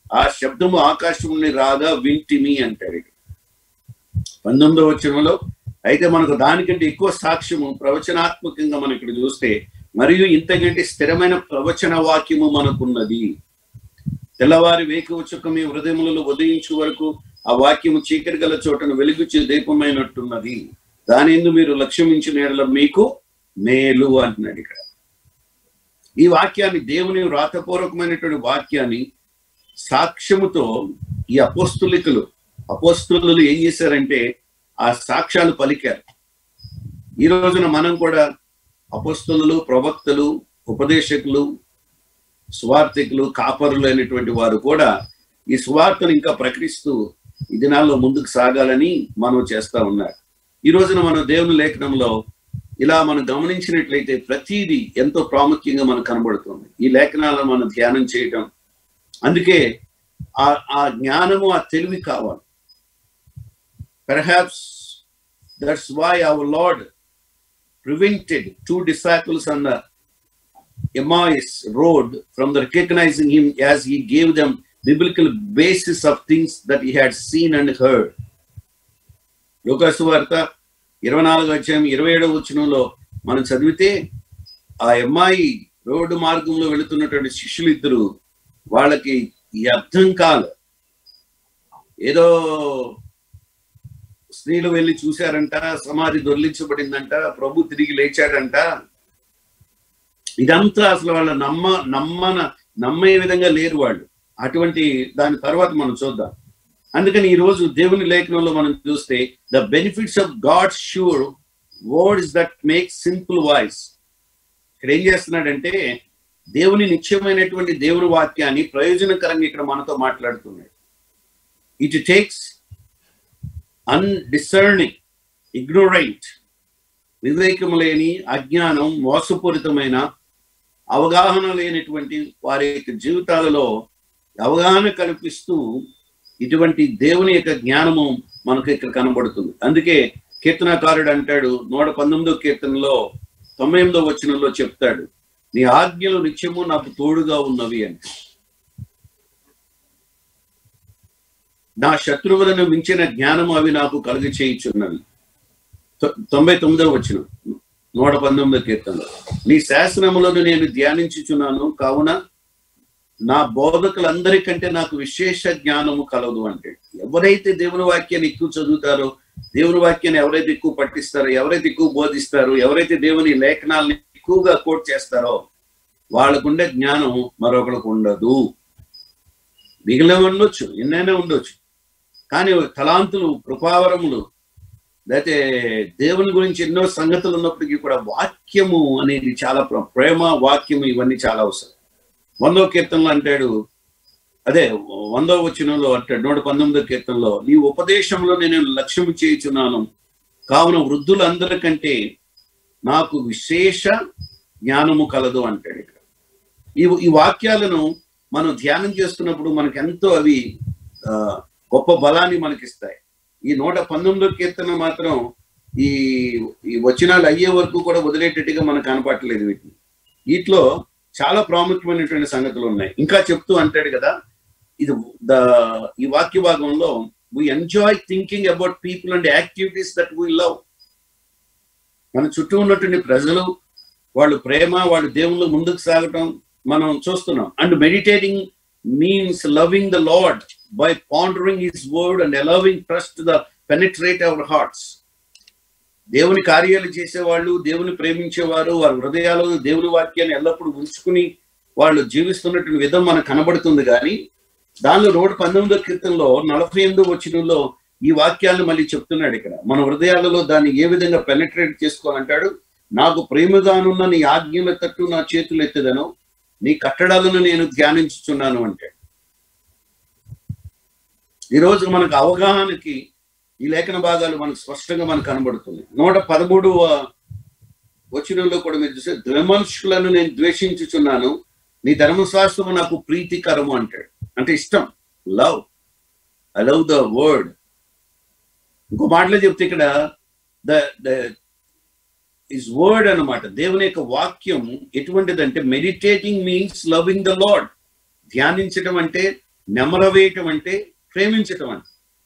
ఆ శబ్దము ఆకాశం నుండి రాగా వింటిమి అంటాడు. పంతొమ్మిదవ వచనంలో అయితే మనకు దానికంటే ఎక్కువ సాక్ష్యము ప్రవచనాత్మకంగా మనం ఇక్కడ చూస్తే, మరియు ఇంతకంటే స్థిరమైన ప్రవచన వాక్యము మనకున్నది. తెల్లవారి వేకువ చుక్క మీ హృదయములలో ఉదయించు వరకు ఆ వాక్యము చీకటి గల చోటను వెలుగుచే దీపమైనట్టున్నది. దాని యందు మీరు లక్ష్యమించిన యెడల మీకు మేలు అంటున్నాడు ఇక్కడ. ఈ వాక్యాన్ని, దేవుని వ్రాతపూర్వకమైనటువంటి వాక్యాన్ని సాక్ష్యముతో ఈ అపోస్తులికులు అపోస్తులు ఏం చేశారంటే ఆ సాక్ష్యాలు పలికారు. ఈ రోజున మనం కూడా అపోస్తులు, ప్రవక్తలు, ఉపదేశకులు, సువార్థికులు, కాపరులు అయినటువంటి వారు కూడా ఈ సువార్తను ఇంకా ప్రకటిస్తూ ఈ దినాల్లో ముందుకు సాగాలని మనం చేస్తా ఉన్నారు. ఈ రోజున మనం దేవుని లేఖనంలో ఇలా మనం గమనించినట్లయితే ప్రతిదీ ఎంతో ప్రాముఖ్యంగా మనకు కనబడుతుంది. ఈ లేఖనాలను మనం ధ్యానం చేయటం, అందుకే ఆ ఆ జ్ఞానము, ఆ తెలివి కావాలి. Perhaps that's why our Lord prevented two disciples on the Emmaus road from the recognizing him as he gave them biblical basis of things that he had seen and heard. యోహాను వార్త ఇరవై నాలుగు అధ్యాయం ఇరవై ఏడవ వచనంలో మనం చదివితే, ఆ అమ్మాయి రోడ్డు మార్గంలో వెళుతున్నటువంటి శిష్యులు ఇద్దరు, వాళ్ళకి ఈ అర్థం కాల ఏదో స్త్రీలు వెళ్ళి చూశారంట, సమాధి దొర్లించబడిందంట, ప్రభు తిరిగి లేచాడంట. ఇదంతా అసలు వాళ్ళ నమ్మ నమ్మన నమ్మే విధంగా లేరు వాళ్ళు. అటువంటి దాని తర్వాత మనం చూద్దాం. అందుకని ఈ రోజు దేవుని లేఖనంలో మనం చూస్తే, the benefits of God sure words that make simple wise. ఇక్కడ ఏం చేస్తున్నాడంటే దేవుని నిత్యమైనటువంటి దేవుని వాక్యాన్ని ప్రయోజనకరంగా ఇక్కడ మనతో మాట్లాడుతున్నాడు. ఇట్ టేక్స్ అన్డిసర్నింగ్, ఇగ్నోరెంట్, వివేకము లేని, అజ్ఞానం, మోసపూరితమైన, అవగాహన లేనటువంటి వారి యొక్క జీవితాలలో అవగాహన కల్పిస్తూ ఇటువంటి దేవుని యొక్క జ్ఞానము మనకు ఇక్కడ కనబడుతుంది. అందుకే కీర్తనకారుడు అంటాడు, నూట పంతొమ్మిదో కీర్తనలో తొంభై ఎనిమిదో వచనంలో చెప్తాడు, నీ ఆజ్ఞలు నిత్యము నాకు తోడుగా ఉన్నవి అని. నా శత్రువులను మించిన జ్ఞానము అవి నాకు కలుగ చేయుచున్నవి. తొంభై తొమ్మిదవ వచనం నూట పంతొమ్మిదో కీర్తనలో, నీ శాసనములను నేను ధ్యానించుచున్నాను, కావున నా బోధకులందరికంటే నాకు విశేష జ్ఞానము కలదు అంటే. ఎవరైతే దేవుని వాక్యాన్ని ఎక్కువ చదువుతారో, దేవుని వాక్యాన్ని ఎవరైతే ఎక్కువ పఠిస్తారో, ఎవరైతే ఎక్కువ బోధిస్తారో, ఎవరైతే దేవుని లేఖనాలను ఎక్కువగా కోట్ చేస్తారో, వాళ్ళకుండే జ్ఞానం మరొకరికి ఉండదు. మిగిలిన ఉండొచ్చు, ఎన్నైనా ఉండొచ్చు, కానీ తలాంతులు, కృపావరములు, లేకపోతే దేవుని గురించి ఎన్నో సంగతులు ఉన్నప్పటికీ కూడా వాక్యము అనేది చాలా ప్రేమ, వాక్యము ఇవన్నీ చాలా అవసరం. వందో కీర్తనలో అంటాడు, అదే వందో వచనంలో అంటాడు, నూట పంతొమ్మిదో కీర్తనలో, నీ ఉపదేశంలో నేను లక్ష్యము చేయుచున్నాను, కావున వృద్ధులందరికంటే నాకు విశేష జ్ఞానము కలదు అంటాడు. ఇక్కడ ఈ ఈ వాక్యాలను మనం ధ్యానం చేస్తున్నప్పుడు మనకు ఎంతో అవి ఆ గొప్ప బలాన్ని మనకిస్తాయి. ఈ నూట పంతొమ్మిదో కీర్తన మాత్రం ఈ ఈ వచనాలు అయ్యే వరకు కూడా వదిలేటట్టుగా మనకు కనపట్టలేదు. వీటిని వీటిలో చాలా ప్రాముఖ్యమైనటువంటి సంగతులు ఉన్నాయి. ఇంకా చెప్తూ అంటాడు కదా, ఇది ద ఈ వాక్య భాగంలో, we enjoy thinking about people and activities that we love. మన చుట్టూ ఉన్నటువంటి ప్రజలు, వాళ్ళు ప్రేమ, వాళ్ళు దేవుళ్ళు ముందుకు సాగటం మనం చూస్తున్నాం. And meditating means loving the lord by pondering his word and allowing trust the penetrate our hearts. దేవుని కార్యాలు చేసేవాళ్ళు, దేవుని ప్రేమించేవారు, వారి హృదయాలు దేవుని వాక్యాన్ని ఎల్లప్పుడూ ఉంచుకుని వాళ్ళు జీవిస్తున్నటువంటి విధం మనకు కనబడుతుంది. కానీ దానిలో నూట పంతొమ్మిదో కీర్తనలో నలభై ఎనిమిదో వచనంలో ఈ వాక్యాలను మళ్ళీ చెప్తున్నాడు. ఇక్కడ మన హృదయాలలో దాన్ని ఏ విధంగా పెనిట్రేట్ చేసుకోవాలంటాడు, నాకు ప్రేమగానున్న నీ ఆజ్ఞల తట్టు నా చేతులు ఎత్తదను, నీ కట్టడాలను నేను ధ్యానించుచున్నాను అంటే. ఈరోజు మనకు అవగాహనకి ఈ లేఖన భాగాలు మనకు స్పష్టంగా మనకు కనబడుతుంది. నూట పదమూడు వచనంలో కూడా మీరు చూస్తే, ద్విమనుషులను నేను ద్వేషించుచున్నాను, నీ ధర్మశాస్త్రము నాకు ప్రీతికరము అంటాడు. అంటే ఇష్టం, love, I love the word. ఇంకో మాటలో చెప్తే ఇక్కడ ద ద ఇస్ వర్డ్ అన్నమాట. దేవుని యొక్క వాక్యం ఎటువంటిదంటే, meditating means loving the lord. ధ్యానించడం అంటే నెమరవేయటం అంటే ప్రేమించటం అని.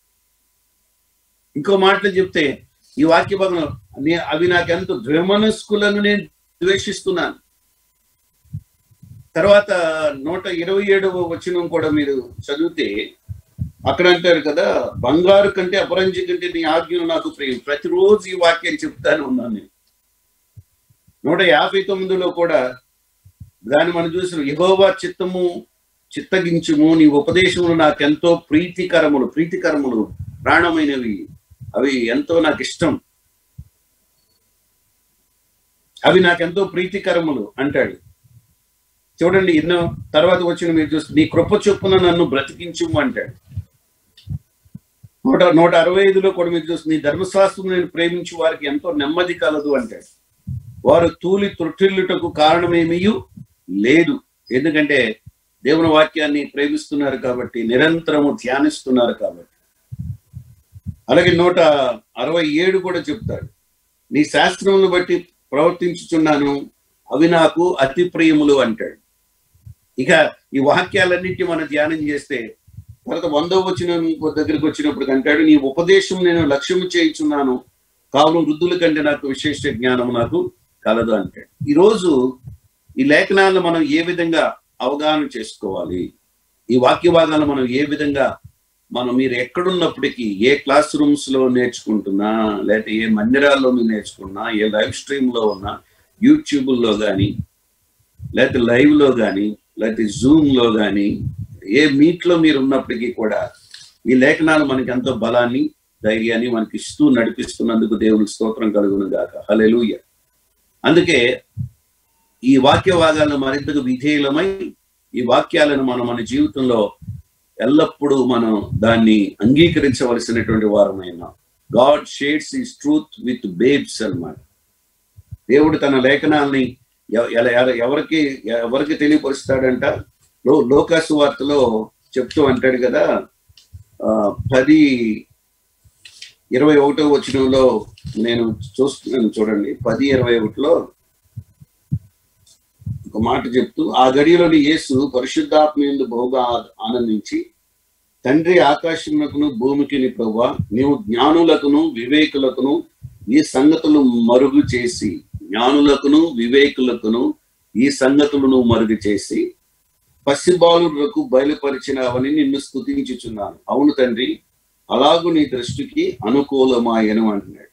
ఇంకో మాటలు చెప్తే ఈ వాక్య భాగంలో అవి నాకెంతో ద్విమనస్కులను నేను ద్వేషిస్తున్నాను. తర్వాత నూట ఇరవై ఏడవ వచనం కూడా మీరు చదివితే అక్కడ అంటారు కదా, బంగారు కంటే అపరంజి కంటే నీ ఆజ్ఞలు నాకు ప్రియం. ప్రతిరోజు ఈ వాక్యం చెప్తానే ఉన్నాను నేను. నూట యాభై తొమ్మిదిలో కూడా దాన్ని మనం చూసిన, యెహోవా చిత్తము చిత్తగించుము, నీ ఉపదేశములు నాకెంతో ప్రీతికరములు. ప్రీతికరములు ప్రాణమైనవి, అవి ఎంతో నాకు ఇష్టం, అవి నాకెంతో ప్రీతికరములు అంటాడు. చూడండి, ఎన్నో తర్వాత వచ్చిన మీరు చూస్తే నీ కృప చొప్పున నన్ను బ్రతికించుము అంటాడు. నూట నూట అరవై ఐదులో కూడా మీరు చూస్తే నీ ధర్మశాస్త్రం నేను ప్రేమించు వారికి ఎంతో నెమ్మది కలదు అంటాడు. వారు తూలి తొట్టిల్లుటకు కారణమేమీ లేదు, ఎందుకంటే దేవుని వాక్యాన్ని ప్రేమిస్తున్నారు కాబట్టి, నిరంతరము ధ్యానిస్తున్నారు కాబట్టి. అలాగే నూట అరవై ఏడు కూడా చెప్తాడు, నీ శాస్త్రములను బట్టి ప్రవర్తించుచున్నాను, అవి నాకు అతి ప్రియములు అంటాడు. ఇక ఈ వాక్యాలన్నింటినీ మనం ధ్యానం చేస్తే తర్వాత వందో వచ్చిన దగ్గరికి వచ్చినప్పుడు అంటాడు, నీ ఉపదేశం నేను లక్ష్యము చేయుచున్నాను, కావున వృద్ధుల కంటే నాకు విశేష జ్ఞానం నాకు కలదు అంటాడు. ఈరోజు ఈ లేఖనాలను మనం ఏ విధంగా అవగాహన చేసుకోవాలి, ఈ వాక్య భాగాలను మనం ఏ విధంగా మనం మీరు ఎక్కడున్నప్పటికీ, ఏ క్లాస్ రూమ్స్ లో నేర్చుకుంటున్నా, లేకపోతే ఏ మందిరాల్లో మీరు నేర్చుకున్నా, ఏ లైవ్ స్ట్రీమ్ లో ఉన్నా, యూట్యూబ్లో కానీ, లేకపోతే లైవ్ లో కానీ, లేకపోతే జూమ్ లో కానీ, ఏ మీట్ లో మీరు ఉన్నప్పటికీ కూడా ఈ లేఖనాలు మనకి ఎంతో బలాన్ని, ధైర్యాన్ని మనకి ఇస్తూ నడిపిస్తున్నందుకు దేవునికి స్తోత్రం కలుగును గాక. హల్లెలూయా. అందుకే ఈ వాక్య భాగాలను మరింతగా విధేయులమై ఈ వాక్యాలను మనం మన జీవితంలో ఎల్లప్పుడూ మనం దాన్ని అంగీకరించవలసినటువంటి వారమైన. God shades his truth with babes అన్నమాట. దేవుడు తన లేఖనాల్ని ఎవరికి ఎవరికి తెలియపరుస్తాడంట, లో లోకాసు వార్తలో చెప్తూ అంటాడు కదా, ఆ పది ఇరవై ఒకటో వచనంలో నేను చూస్తున్నాను చూడండి, పది ఇరవై ఒకటిలో ఒక మాట చెప్తూ, ఆ గడియలోని యేసు పరిశుద్ధాత్మ యందు బహుగా ఆనందించి, తండ్రి ఆకాశమునకును భూమికి ప్రభువా, నీవు జ్ఞానులకును వివేకులకును ఈ సంగతులు మరుగు చేసి, జ్ఞానులకును వివేకులకును ఈ సంగతులను మరుగు చేసి పసిబాలులకు బయలుపరిచినావని నిన్ను స్తుతించుచున్నాను. అవును తండ్రి, అలాగూ నీ దృష్టికి అనుకూలమాయను అంటున్నాడు.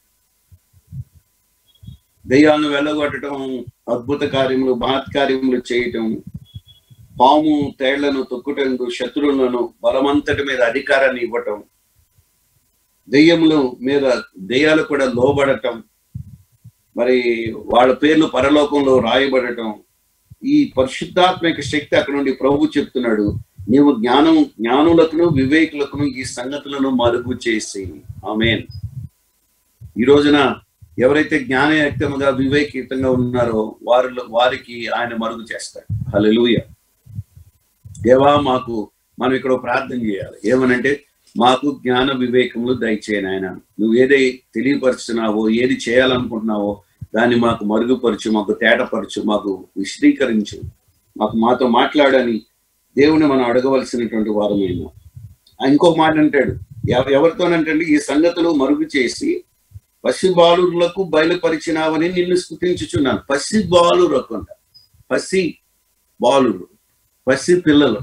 దెయ్యాలను వెళ్ళగొట్టడం, అద్భుత కార్యములు, మహత్కార్యములు చేయటం, పాము తేళ్లను తొక్కుటం, శత్రువులను బలమంతటి మీద అధికారాన్ని ఇవ్వటం, దెయ్యములు మీద దెయ్యాలు కూడా లోబడటం, మరి వాళ్ళ పేర్లు పరలోకంలో రాయబడటం, ఈ పరిశుద్ధాత్మక శక్తి అక్కడ నుండి ప్రభు చెప్తున్నాడు, నీవు జ్ఞానం జ్ఞానులకును వివేకులకును ఈ సంగతులను మరుగు చేసి. ఆమేన్. ఈ రోజున ఎవరైతే జ్ఞానయుక్తముగా వివేకయుక్తంగా ఉన్నారో వారిలో వారికి ఆయన మరుగు చేస్తాడు. హల్లెలూయా. దేవా, మాకు మనం ఇక్కడ ప్రార్థన చేయాలి. ఏమనంటే, మాకు జ్ఞాన వివేకములు దయచేయను ఆయన. నువ్వు ఏదై తెలియపరుచున్నావో, ఏది చేయాలనుకుంటున్నావో దాన్ని మాకు మరుగుపరచు, మాకు తేటపరచు, మాకు విశదీకరించు, మాకు మాతో మాట్లాడని దేవుని మనం అడగవలసినటువంటి వారమైనా. ఇంకొక మాట అంటాడు, ఎవరితోనంటే, ఈ సంగతులు మరుగు చేసి పసి బాలులకు బయలుపరిచినావని నిన్ను స్తుతించుచున్నాను. పసి బాలురకు అంట, పసి బాలురు, పసి పిల్లలు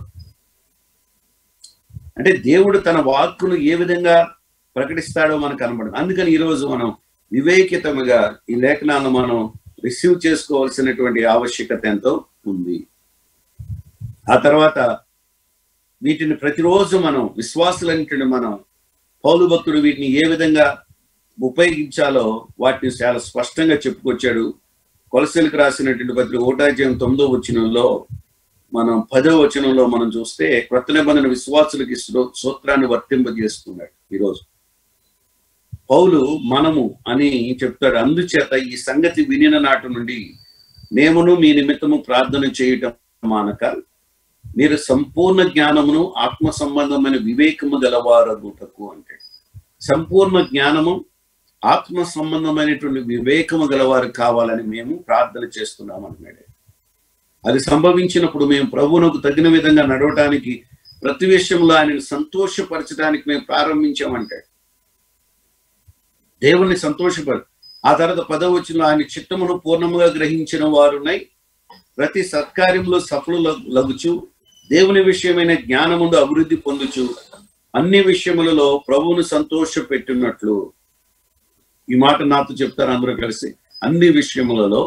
అంటే దేవుడు తన వాక్కును ఏ విధంగా ప్రకటిస్తాడో మనకు కనబడదు. అందుకని ఈరోజు మనం వివేకితముగా ఈ లేఖనాలను మనం రిసీవ్ చేసుకోవాల్సినటువంటి ఆవశ్యకత ఎంతో ఉంది. ఆ తర్వాత వీటిని ప్రతిరోజు మనం విశ్వాసులన్నింటిని మనం పౌలు భక్తుడు వీటిని ఏ విధంగా ఉపయోగించాలో వాటిని చాలా స్పష్టంగా చెప్పుకొచ్చాడు. కొలసీలకు రాసినటువంటి పత్రిక ఒకటాధ్యాయం తొమ్మిదో వచనంలో మనం పదో వచనంలో మనం చూస్తే క్రొత్త నిబంధన విశ్వాసులకి సూత్రాన్ని వర్తింపజేస్తున్నాడు. ఈరోజు పౌలు మనము అని చెప్తాడు. అందుచేత ఈ సంగతి వినిన నాటి నుండి మేమును మీ నిమిత్తము ప్రార్థన చేయటం మానక మీరు సంపూర్ణ జ్ఞానమును ఆత్మ సంబంధమైన వివేకము గలవారగుటకు అంటే సంపూర్ణ జ్ఞానము ఆత్మ సంబంధమైనటువంటి వివేకము గలవారు కావాలని మేము ప్రార్థన చేస్తున్నాం అన్నాడు. అది సంభవించినప్పుడు మేము ప్రభువునకు తగిన విధంగా నడవటానికి ప్రతి విషయంలో ఆయనను సంతోషపరచడానికి మేము ప్రారంభించామంటాడు. దేవుణ్ణి సంతోషపడు. ఆ తర్వాత పదవ వచనంలో ఆయన చిత్తమును పూర్ణముగా గ్రహించిన వారునై ప్రతి సత్కార్యంలో సఫలు లగుచు దేవుని విషయమైన జ్ఞానముందు అభివృద్ధి పొందుచు అన్ని విషయములలో ప్రభువును సంతోష పెట్టినట్లు. ఈ మాట నాతో చెప్తారు అందరూ కలిసి. అన్ని విషయములలో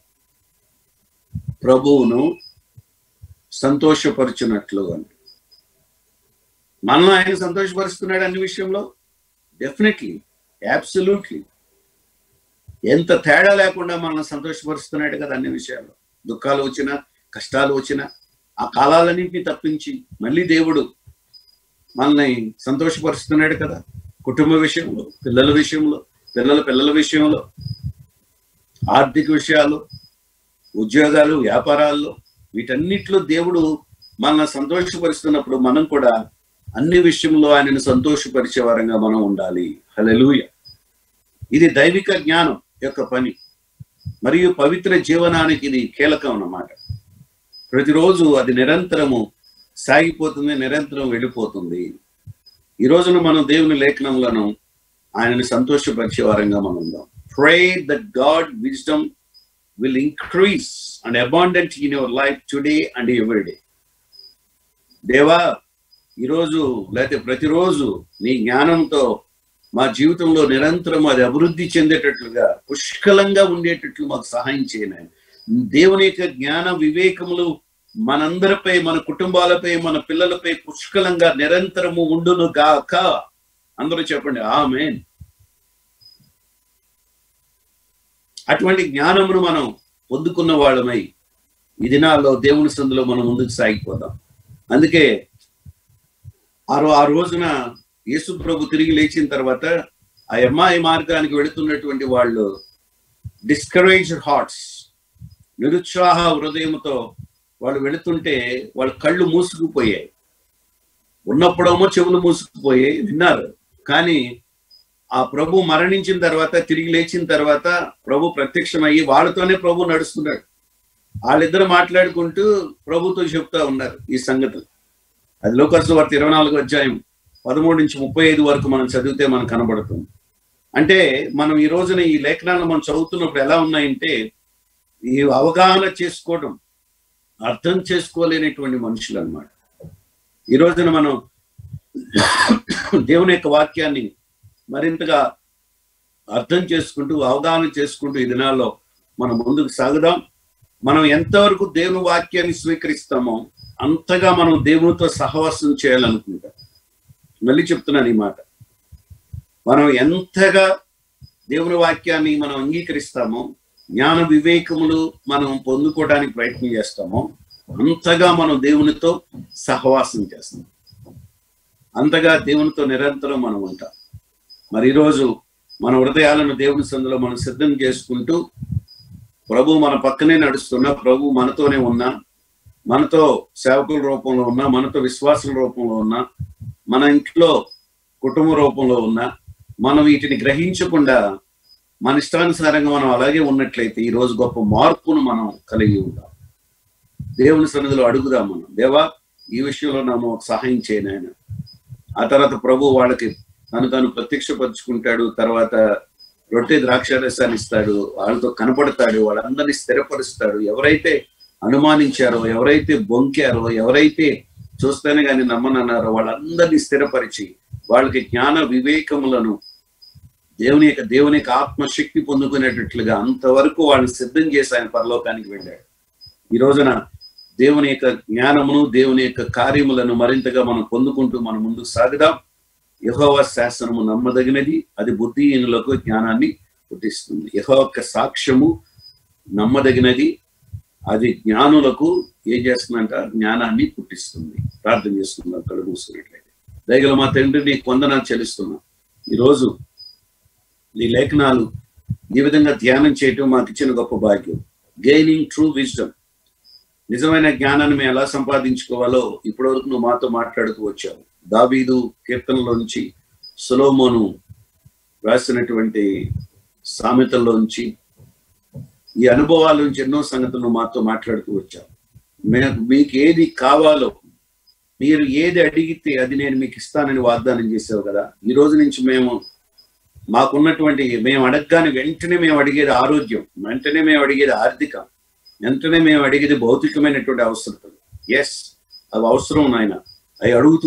ప్రభువును సంతోషపరచున్నట్లు అని. మనల్ని ఆయన సంతోషపరుస్తున్నాడు అన్ని విషయంలో. Definitely, absolutely. ఎంత తేడా లేకుండా మనల్ని సంతోషపరుస్తున్నాడు కదా అన్ని విషయాల్లో. దుఃఖాలు వచ్చినా, కష్టాలు వచ్చినా, ఆ కాలాలన్నింటినీ తప్పించి మళ్ళీ దేవుడు మనల్ని సంతోషపరుస్తున్నాడు కదా. కుటుంబ విషయంలో, పిల్లల విషయంలో, పిల్లల పిల్లల విషయంలో, ఆర్థిక విషయాలు, ఉద్యోగాలు, వ్యాపారాల్లో, వీటన్నిటిలో దేవుడు మనల్ని సంతోషపరుస్తున్నప్పుడు మనం కూడా అన్ని విషయంలో ఆయనను సంతోషపరిచే వారంగా మనం ఉండాలి. హల్లెలూయా. ఇది దైవిక జ్ఞానం యొక్క పని మరియు పవిత్ర జీవనానికి ఇది కీలకం అన్నమాట. ప్రతిరోజు అది నిరంతరము సాగిపోతుంది, నిరంతరం వెళ్ళిపోతుంది. ఈ రోజున మనం దేవుని లేఖనంలోను ఆయనను సంతోషపరిచే వారంగా మనం ఉందాం. Pray that God wisdom will increase and abundant in your life today and every day. దేవా, ఈరోజు లేకపోతే ప్రతిరోజు నీ జ్ఞానంతో మా జీవితంలో నిరంతరం అది అభివృద్ధి చెందేటట్లుగా పుష్కలంగా ఉండేటట్లు మాకు సహాయం చేయను. దేవుని యొక్క జ్ఞాన వివేకములు మనందరిపై, మన కుటుంబాలపై, మన పిల్లలపై పుష్కలంగా నిరంతరము ఉండును గాక. అందరూ చెప్పండి ఆమేన్. అటువంటి జ్ఞానమును మనం పొందుకున్న వాళ్ళమై ఈ దినాల్లో దేవుని సందులో మనం ముందుకు సాగిపోదాం. అందుకే ఆ ఆ రోజున యేసు ప్రభు తిరిగి లేచిన తర్వాత ఆ అమ్మాయి మార్గానికి వెళుతున్నటువంటి వాళ్ళు డిస్కరేజ్డ్ హార్ట్స్, నిరుత్సాహ హృదయంతో వాళ్ళు వెళుతుంటే వాళ్ళ కళ్ళు మూసుకుపోయాయి. ఉన్నప్పుడేమో చెవులు మూసుకుపోయాయి, విన్నారు. కానీ ఆ ప్రభు మరణించిన తర్వాత, తిరిగి లేచిన తర్వాత ప్రభు ప్రత్యక్షమయ్యి వాళ్ళతోనే ప్రభు నడుస్తున్నాడు. వాళ్ళిద్దరు మాట్లాడుకుంటూ ప్రభుతో చెప్తా ఉన్నారు ఈ సంగతులు. అది లూకాసు సువార్త ఇరవై నాలుగో అధ్యాయం పదమూడు నుంచి ముప్పై ఐదు వరకు మనం చదివితే మనకు కనబడుతుంది. అంటే మనం ఈ రోజున ఈ లేఖనాలను మనం చదువుతున్నప్పుడు ఎలా ఉన్నాయంటే, ఈ అవగాహన చేసుకోవడం, అర్థం చేసుకోలేనటువంటి మనుషులు అన్నమాట. ఈ రోజున మనం దేవుని యొక్క వాక్యాన్ని మరింతగా అర్థం చేసుకుంటూ, అవగాహన చేసుకుంటూ ఈ దినాల్లో మనం ముందుకు సాగుదాం. మనం ఎంతవరకు దేవుని వాక్యాన్ని స్వీకరిస్తామో అంతగా మనం దేవునితో సహవాసం చేయాలనుకుంటాం. మళ్ళీ చెప్తున్నాను ఈ మాట. మనం ఎంతగా దేవుని వాక్యాన్ని మనం అంగీకరిస్తామో, జ్ఞాన వివేకములు మనం పొందుకోవడానికి ప్రయత్నం చేస్తామో అంతగా మనం దేవునితో సహవాసం చేస్తాం, అంతగా దేవునితో నిరంతరం మనం ఉంటాం. మరి ఈరోజు మన హృదయాలను దేవుని సందులో మనం సిద్ధం చేసుకుంటూ, ప్రభు మన పక్కనే నడుస్తున్నా, ప్రభు మనతోనే ఉన్నా, మనతో సేవకుల రూపంలో ఉన్నా, మనతో విశ్వాసుల రూపంలో ఉన్నా, మన ఇంట్లో కుటుంబ రూపంలో ఉన్నా, మనం వీటిని గ్రహించకుండా మన ఇష్టానుసారంగా మనం అలాగే ఉన్నట్లయితే ఈరోజు గొప్ప మార్పును మనం కలిగి ఉంటాం. దేవుని సన్నిధిలో అడుగుదాం మనం, దేవా ఈ విషయంలో నన్ను సహాయం చేయను ఆయన. ఆ తర్వాత ప్రభు వాళ్ళకి తను తాను ప్రత్యక్షపరుచుకుంటాడు. తర్వాత రొట్టె ద్రాక్షారసాన్ని ఇస్తాడు, వాళ్ళతో కనపడతాడు, వాళ్ళందరినీ స్థిరపరుస్తాడు. ఎవరైతే అనుమానించారో, ఎవరైతే బొంకారో, ఎవరైతే చూస్తేనే కానీ నమ్మనన్నారో వాళ్ళందరినీ స్థిరపరిచి వాళ్ళకి జ్ఞాన వివేకములను, దేవుని యొక్క దేవుని యొక్క ఆత్మశక్తి పొందుకునేటట్లుగా అంతవరకు వాళ్ళని సిద్ధం చేసి ఆయన పరలోకానికి వెళ్ళాడు. ఈ రోజున దేవుని యొక్క జ్ఞానమును, దేవుని యొక్క కార్యములను మరింతగా మనం పొందుకుంటూ మనం ముందుకు సాగుదాం. యెహోవా శాసనము నమ్మదగినది, అది బుద్ధిహీనులకు జ్ఞానాన్ని పుట్టిస్తుంది. యెహోవా యొక్క సాక్ష్యము నమ్మదగినది, అది జ్ఞానులకు ఏం చేస్తుందంట, జ్ఞానాన్ని పుట్టిస్తుంది. ప్రార్థన చేస్తున్నాం కళ్ళు మూసుకున్నట్లయితే. దయగల మా తండ్రి, నీ వందనాలు చెల్లిస్తున్నాం. ఈరోజు నీ లేఖనాలు ఈ విధంగా ధ్యానం చేయటం మాకు ఇచ్చిన గొప్ప భాగ్యం. గెయినింగ్ ట్రూ విజ్డమ్, నిజమైన జ్ఞానాన్ని మేము ఎలా సంపాదించుకోవాలో ఇప్పటివరకు నువ్వు మాతో మాట్లాడుతూ వచ్చావు. దావీదు కీర్తనలోంచి, సొలొమోను రాసినటువంటి సామెతల్లోంచి, ఈ అనుభవాల నుంచి ఎన్నో సంగతులు మాతో మాట్లాడుతూ వచ్చావు. మీకు ఏది కావాలో, మీరు ఏది అడిగితే అది నేను మీకు ఇస్తానని వాగ్దానం చేసావు కదా. ఈ రోజు నుంచి మేము మాకున్నటువంటి మేము అడగగానే వెంటనే మేము అడిగేది ఆరోగ్యం, వెంటనే మేము అడిగేది ఆర్థికం, వెంటనే మేము అడిగేది భౌతికమైనటువంటి అవసరతలు. ఎస్, అవి అవసరం నాయన, అవి అడుగుతూ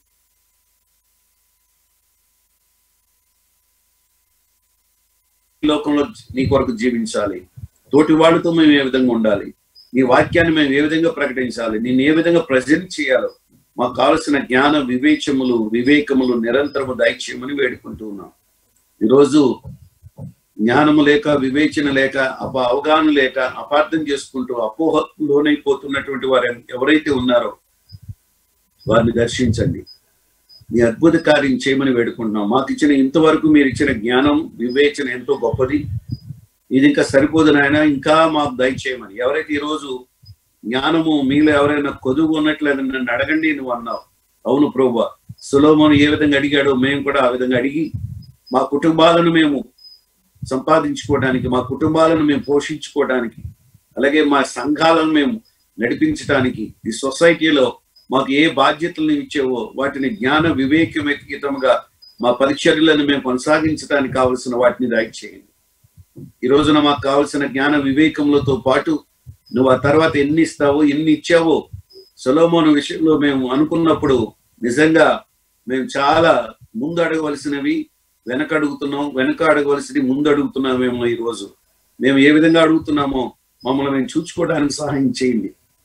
లోకంలో నీ కొరకు జీవించాలి. తోటి వాళ్ళతో మేము ఏ విధంగా ఉండాలి, నీ వాక్యాన్ని మేము ఏ విధంగా ప్రకటించాలి, నేను ఏ విధంగా ప్రజెంట్ చేయాలో మాకు కావలసిన జ్ఞాన వివేచములు వివేకములు నిరంతరము దయచేయమని వేడుకుంటూ ఉన్నాం. ఈరోజు జ్ఞానము లేక వివేచన లేక అప అవగాహన లేక అపార్థం చేసుకుంటూ అపోహ లోనైపోతున్నటువంటి వారు ఎవరైతే ఉన్నారో వారిని దర్శించండి, మీ అద్భుత కార్యం చేయమని వేడుకుంటున్నాం. మాకు ఇచ్చిన ఇంతవరకు మీరు ఇచ్చిన జ్ఞానం వివేచన ఎంతో గొప్పది, ఇది ఇంకా సరిపోదు నాయన, ఇంకా మాకు దయచేయమని. ఎవరైతే ఈరోజు జ్ఞానము మీలో ఎవరైనా కొదువు ఉన్నట్లేదు నన్ను అడగండి నువ్వు అన్నావు. అవును ప్రభువా, సొలొమోను ఏ విధంగా అడిగాడో మేము కూడా ఆ విధంగా అడిగి మా కుటుంబాలను మేము సంపాదించుకోవడానికి, మా కుటుంబాలను మేము పోషించుకోవడానికి, అలాగే మా సంఘాలను మేము నడిపించడానికి, ఈ సొసైటీలో మాకు ఏ బాధ్యతలను ఇచ్చావో వాటిని జ్ఞాన వివేకయుతంగా మా పరిచర్యలను మేము కొనసాగించడానికి కావలసిన వాటిని దయచేయండి. ఈ రోజున మాకు కావలసిన జ్ఞాన వివేకములతో పాటు నువ్వు ఆ తర్వాత ఎన్ని ఇస్తావో ఎన్ని ఇచ్చావో సొలొమోను విషయంలో మేము అనుకున్నప్పుడు నిజంగా మేము చాలా ముందు అడగవలసినవి వెనక అడుగుతున్నాం, వెనక అడగవలసినవి ముందు అడుగుతున్నామేమో. ఈరోజు మేము ఏ విధంగా అడుగుతున్నామో మమ్మల్ని మేము చూసుకోవడానికి సహాయం చేయండి.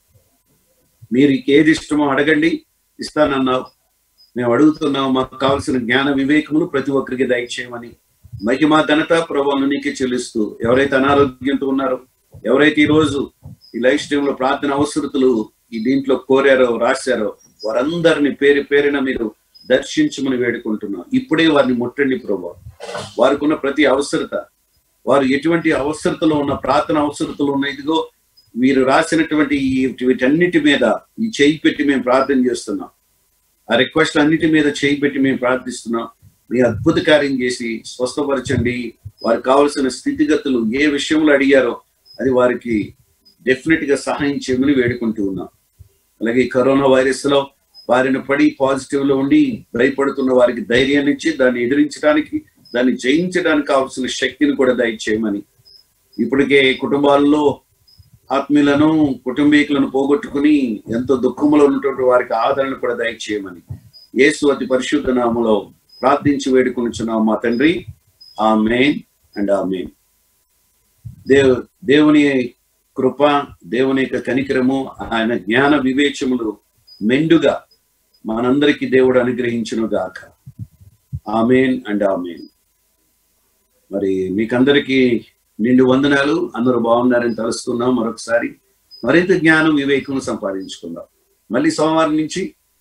మీరు ఏది ఇష్టమో అడగండి, ఇస్తానన్నావు. మేము అడుగుతున్నాము, మాకు కావాల్సిన జ్ఞాన వివేకములు ప్రతి ఒక్కరికి దయచేయమని మహిమ ఘనత ప్రభావం నీకే చెల్లిస్తూ, ఎవరైతే అనారోగ్యంతో ఉన్నారో, ఎవరైతే ఈరోజు ఈ లైఫ్ స్టైల్లో ప్రార్థన అవసరతలు ఈ దీంట్లో కోరారో రాశారో వారందరినీ పేరు పేరున మీరు దర్శించమని వేడుకుంటున్నాం. ఇప్పుడే వారిని ముట్టండి ప్రభు. వారికి ఉన్న ప్రతి అవసరత, వారు ఎటువంటి అవసరతలో ఉన్న ప్రార్థన అవసరతలు ఉన్న ఇదిగో వీరు రాసినటువంటి వీటన్నిటి మీద ఈ చేయి పెట్టి మేము ప్రార్థన చేస్తున్నాం. ఆ రిక్వెస్ట్ అన్నిటి మీద చేయి పెట్టి మేము ప్రార్థిస్తున్నాం. మీ అద్భుత కార్యం చేసి స్వస్థపరచండి. వారికి కావలసిన స్థితిగతులు ఏ విషయంలో అడిగారో అది వారికి డెఫినెట్ గా సహాయం చేయమని వేడుకుంటూ ఉన్నాం. అలాగే కరోనా వైరస్ లో వారిని పడి పాజిటివ్ లో ఉండి భయపడుతున్న వారికి ధైర్యాన్ని ఇచ్చి దాన్ని ఎదిరించడానికి, దాన్ని జయించడానికి కావాల్సిన శక్తిని కూడా దయచేయమని, ఇప్పటికే కుటుంబాల్లో ఆత్మీయులను కుటుంబీకులను పోగొట్టుకుని ఎంతో దుఃఖంలో ఉన్నటువంటి వారికి ఆదరణ కూడా దయచేయమని యేసు అతి పరిశుద్ధ నామములో ప్రార్థించి వేడుకొనుచున్నాం మా తండ్రి. Amen and amen. దేవు దేవుని కృప, దేవుని యొక్క కనికరము, ఆయన జ్ఞాన వివేచములు మెండుగా మనందరికీ దేవుడు అనుగ్రహించును గాక. Amen and amen. మరి మీకందరికీ నిండు వందనాలు. అందరూ బాగున్నారని తలుస్తున్నాం. మరొకసారి మరింత జ్ఞానం వివేకం సంపాదించుకుందాం. మళ్ళీ సోమవారం నుంచి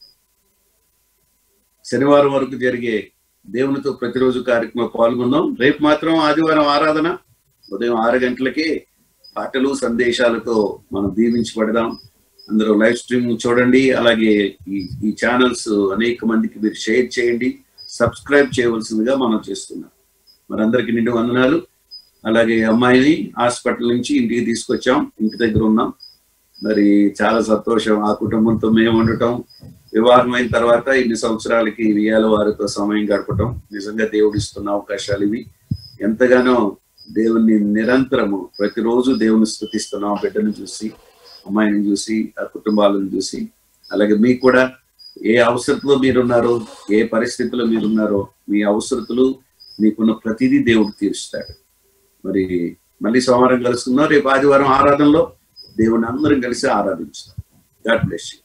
శనివారం వరకు జరిగే దేవునితో ప్రతిరోజు కార్యక్రమం పాల్గొందాం. రేపు మాత్రం ఆదివారం ఆరాధన ఉదయం ఆరు గంటలకే పాటలు సందేశాలతో మనం దీవించబడదాం. అందరూ లైవ్ స్ట్రీమ్ చూడండి. అలాగే ఈ ఈ ఛానల్స్ అనేక మందికి మీరు షేర్ చేయండి, సబ్స్క్రైబ్ చేయవలసిందిగా మనం చేస్తున్నాం. మనందరికీ నిండు వందనాలు. అలాగే అమ్మాయిని హాస్పిటల్ నుంచి ఇంటికి తీసుకొచ్చాం, ఇంటి దగ్గర ఉన్నాం. మరి చాలా సంతోషం ఆ కుటుంబంతో మేము ఉండటం, వివాహం అయిన తర్వాత ఇన్ని సంవత్సరాలకి వియాల వారితో సమయం గడపటం నిజంగా దేవుడు ఇస్తున్న అవకాశాలు ఇవి. ఎంతగానో దేవుణ్ణి నిరంతరము ప్రతిరోజు దేవుని స్తుతిస్తున్నాం. బిడ్డను చూసి, అమ్మాయిని చూసి, ఆ కుటుంబాలను చూసి. అలాగే మీకు కూడా ఏ అవసరతలో మీరున్నారో, ఏ పరిస్థితిలో మీరున్నారో, మీ అవసరతలు మీకున్న ప్రతిదీ దేవుడు తీరుస్తాడు. మరి మళ్ళీ సోమవారం కలుసుకుందాం. రేపు ఆదివారం ఆరాధనలో దేవుని అందరం కలిసి ఆరాధించుతాం. God bless you.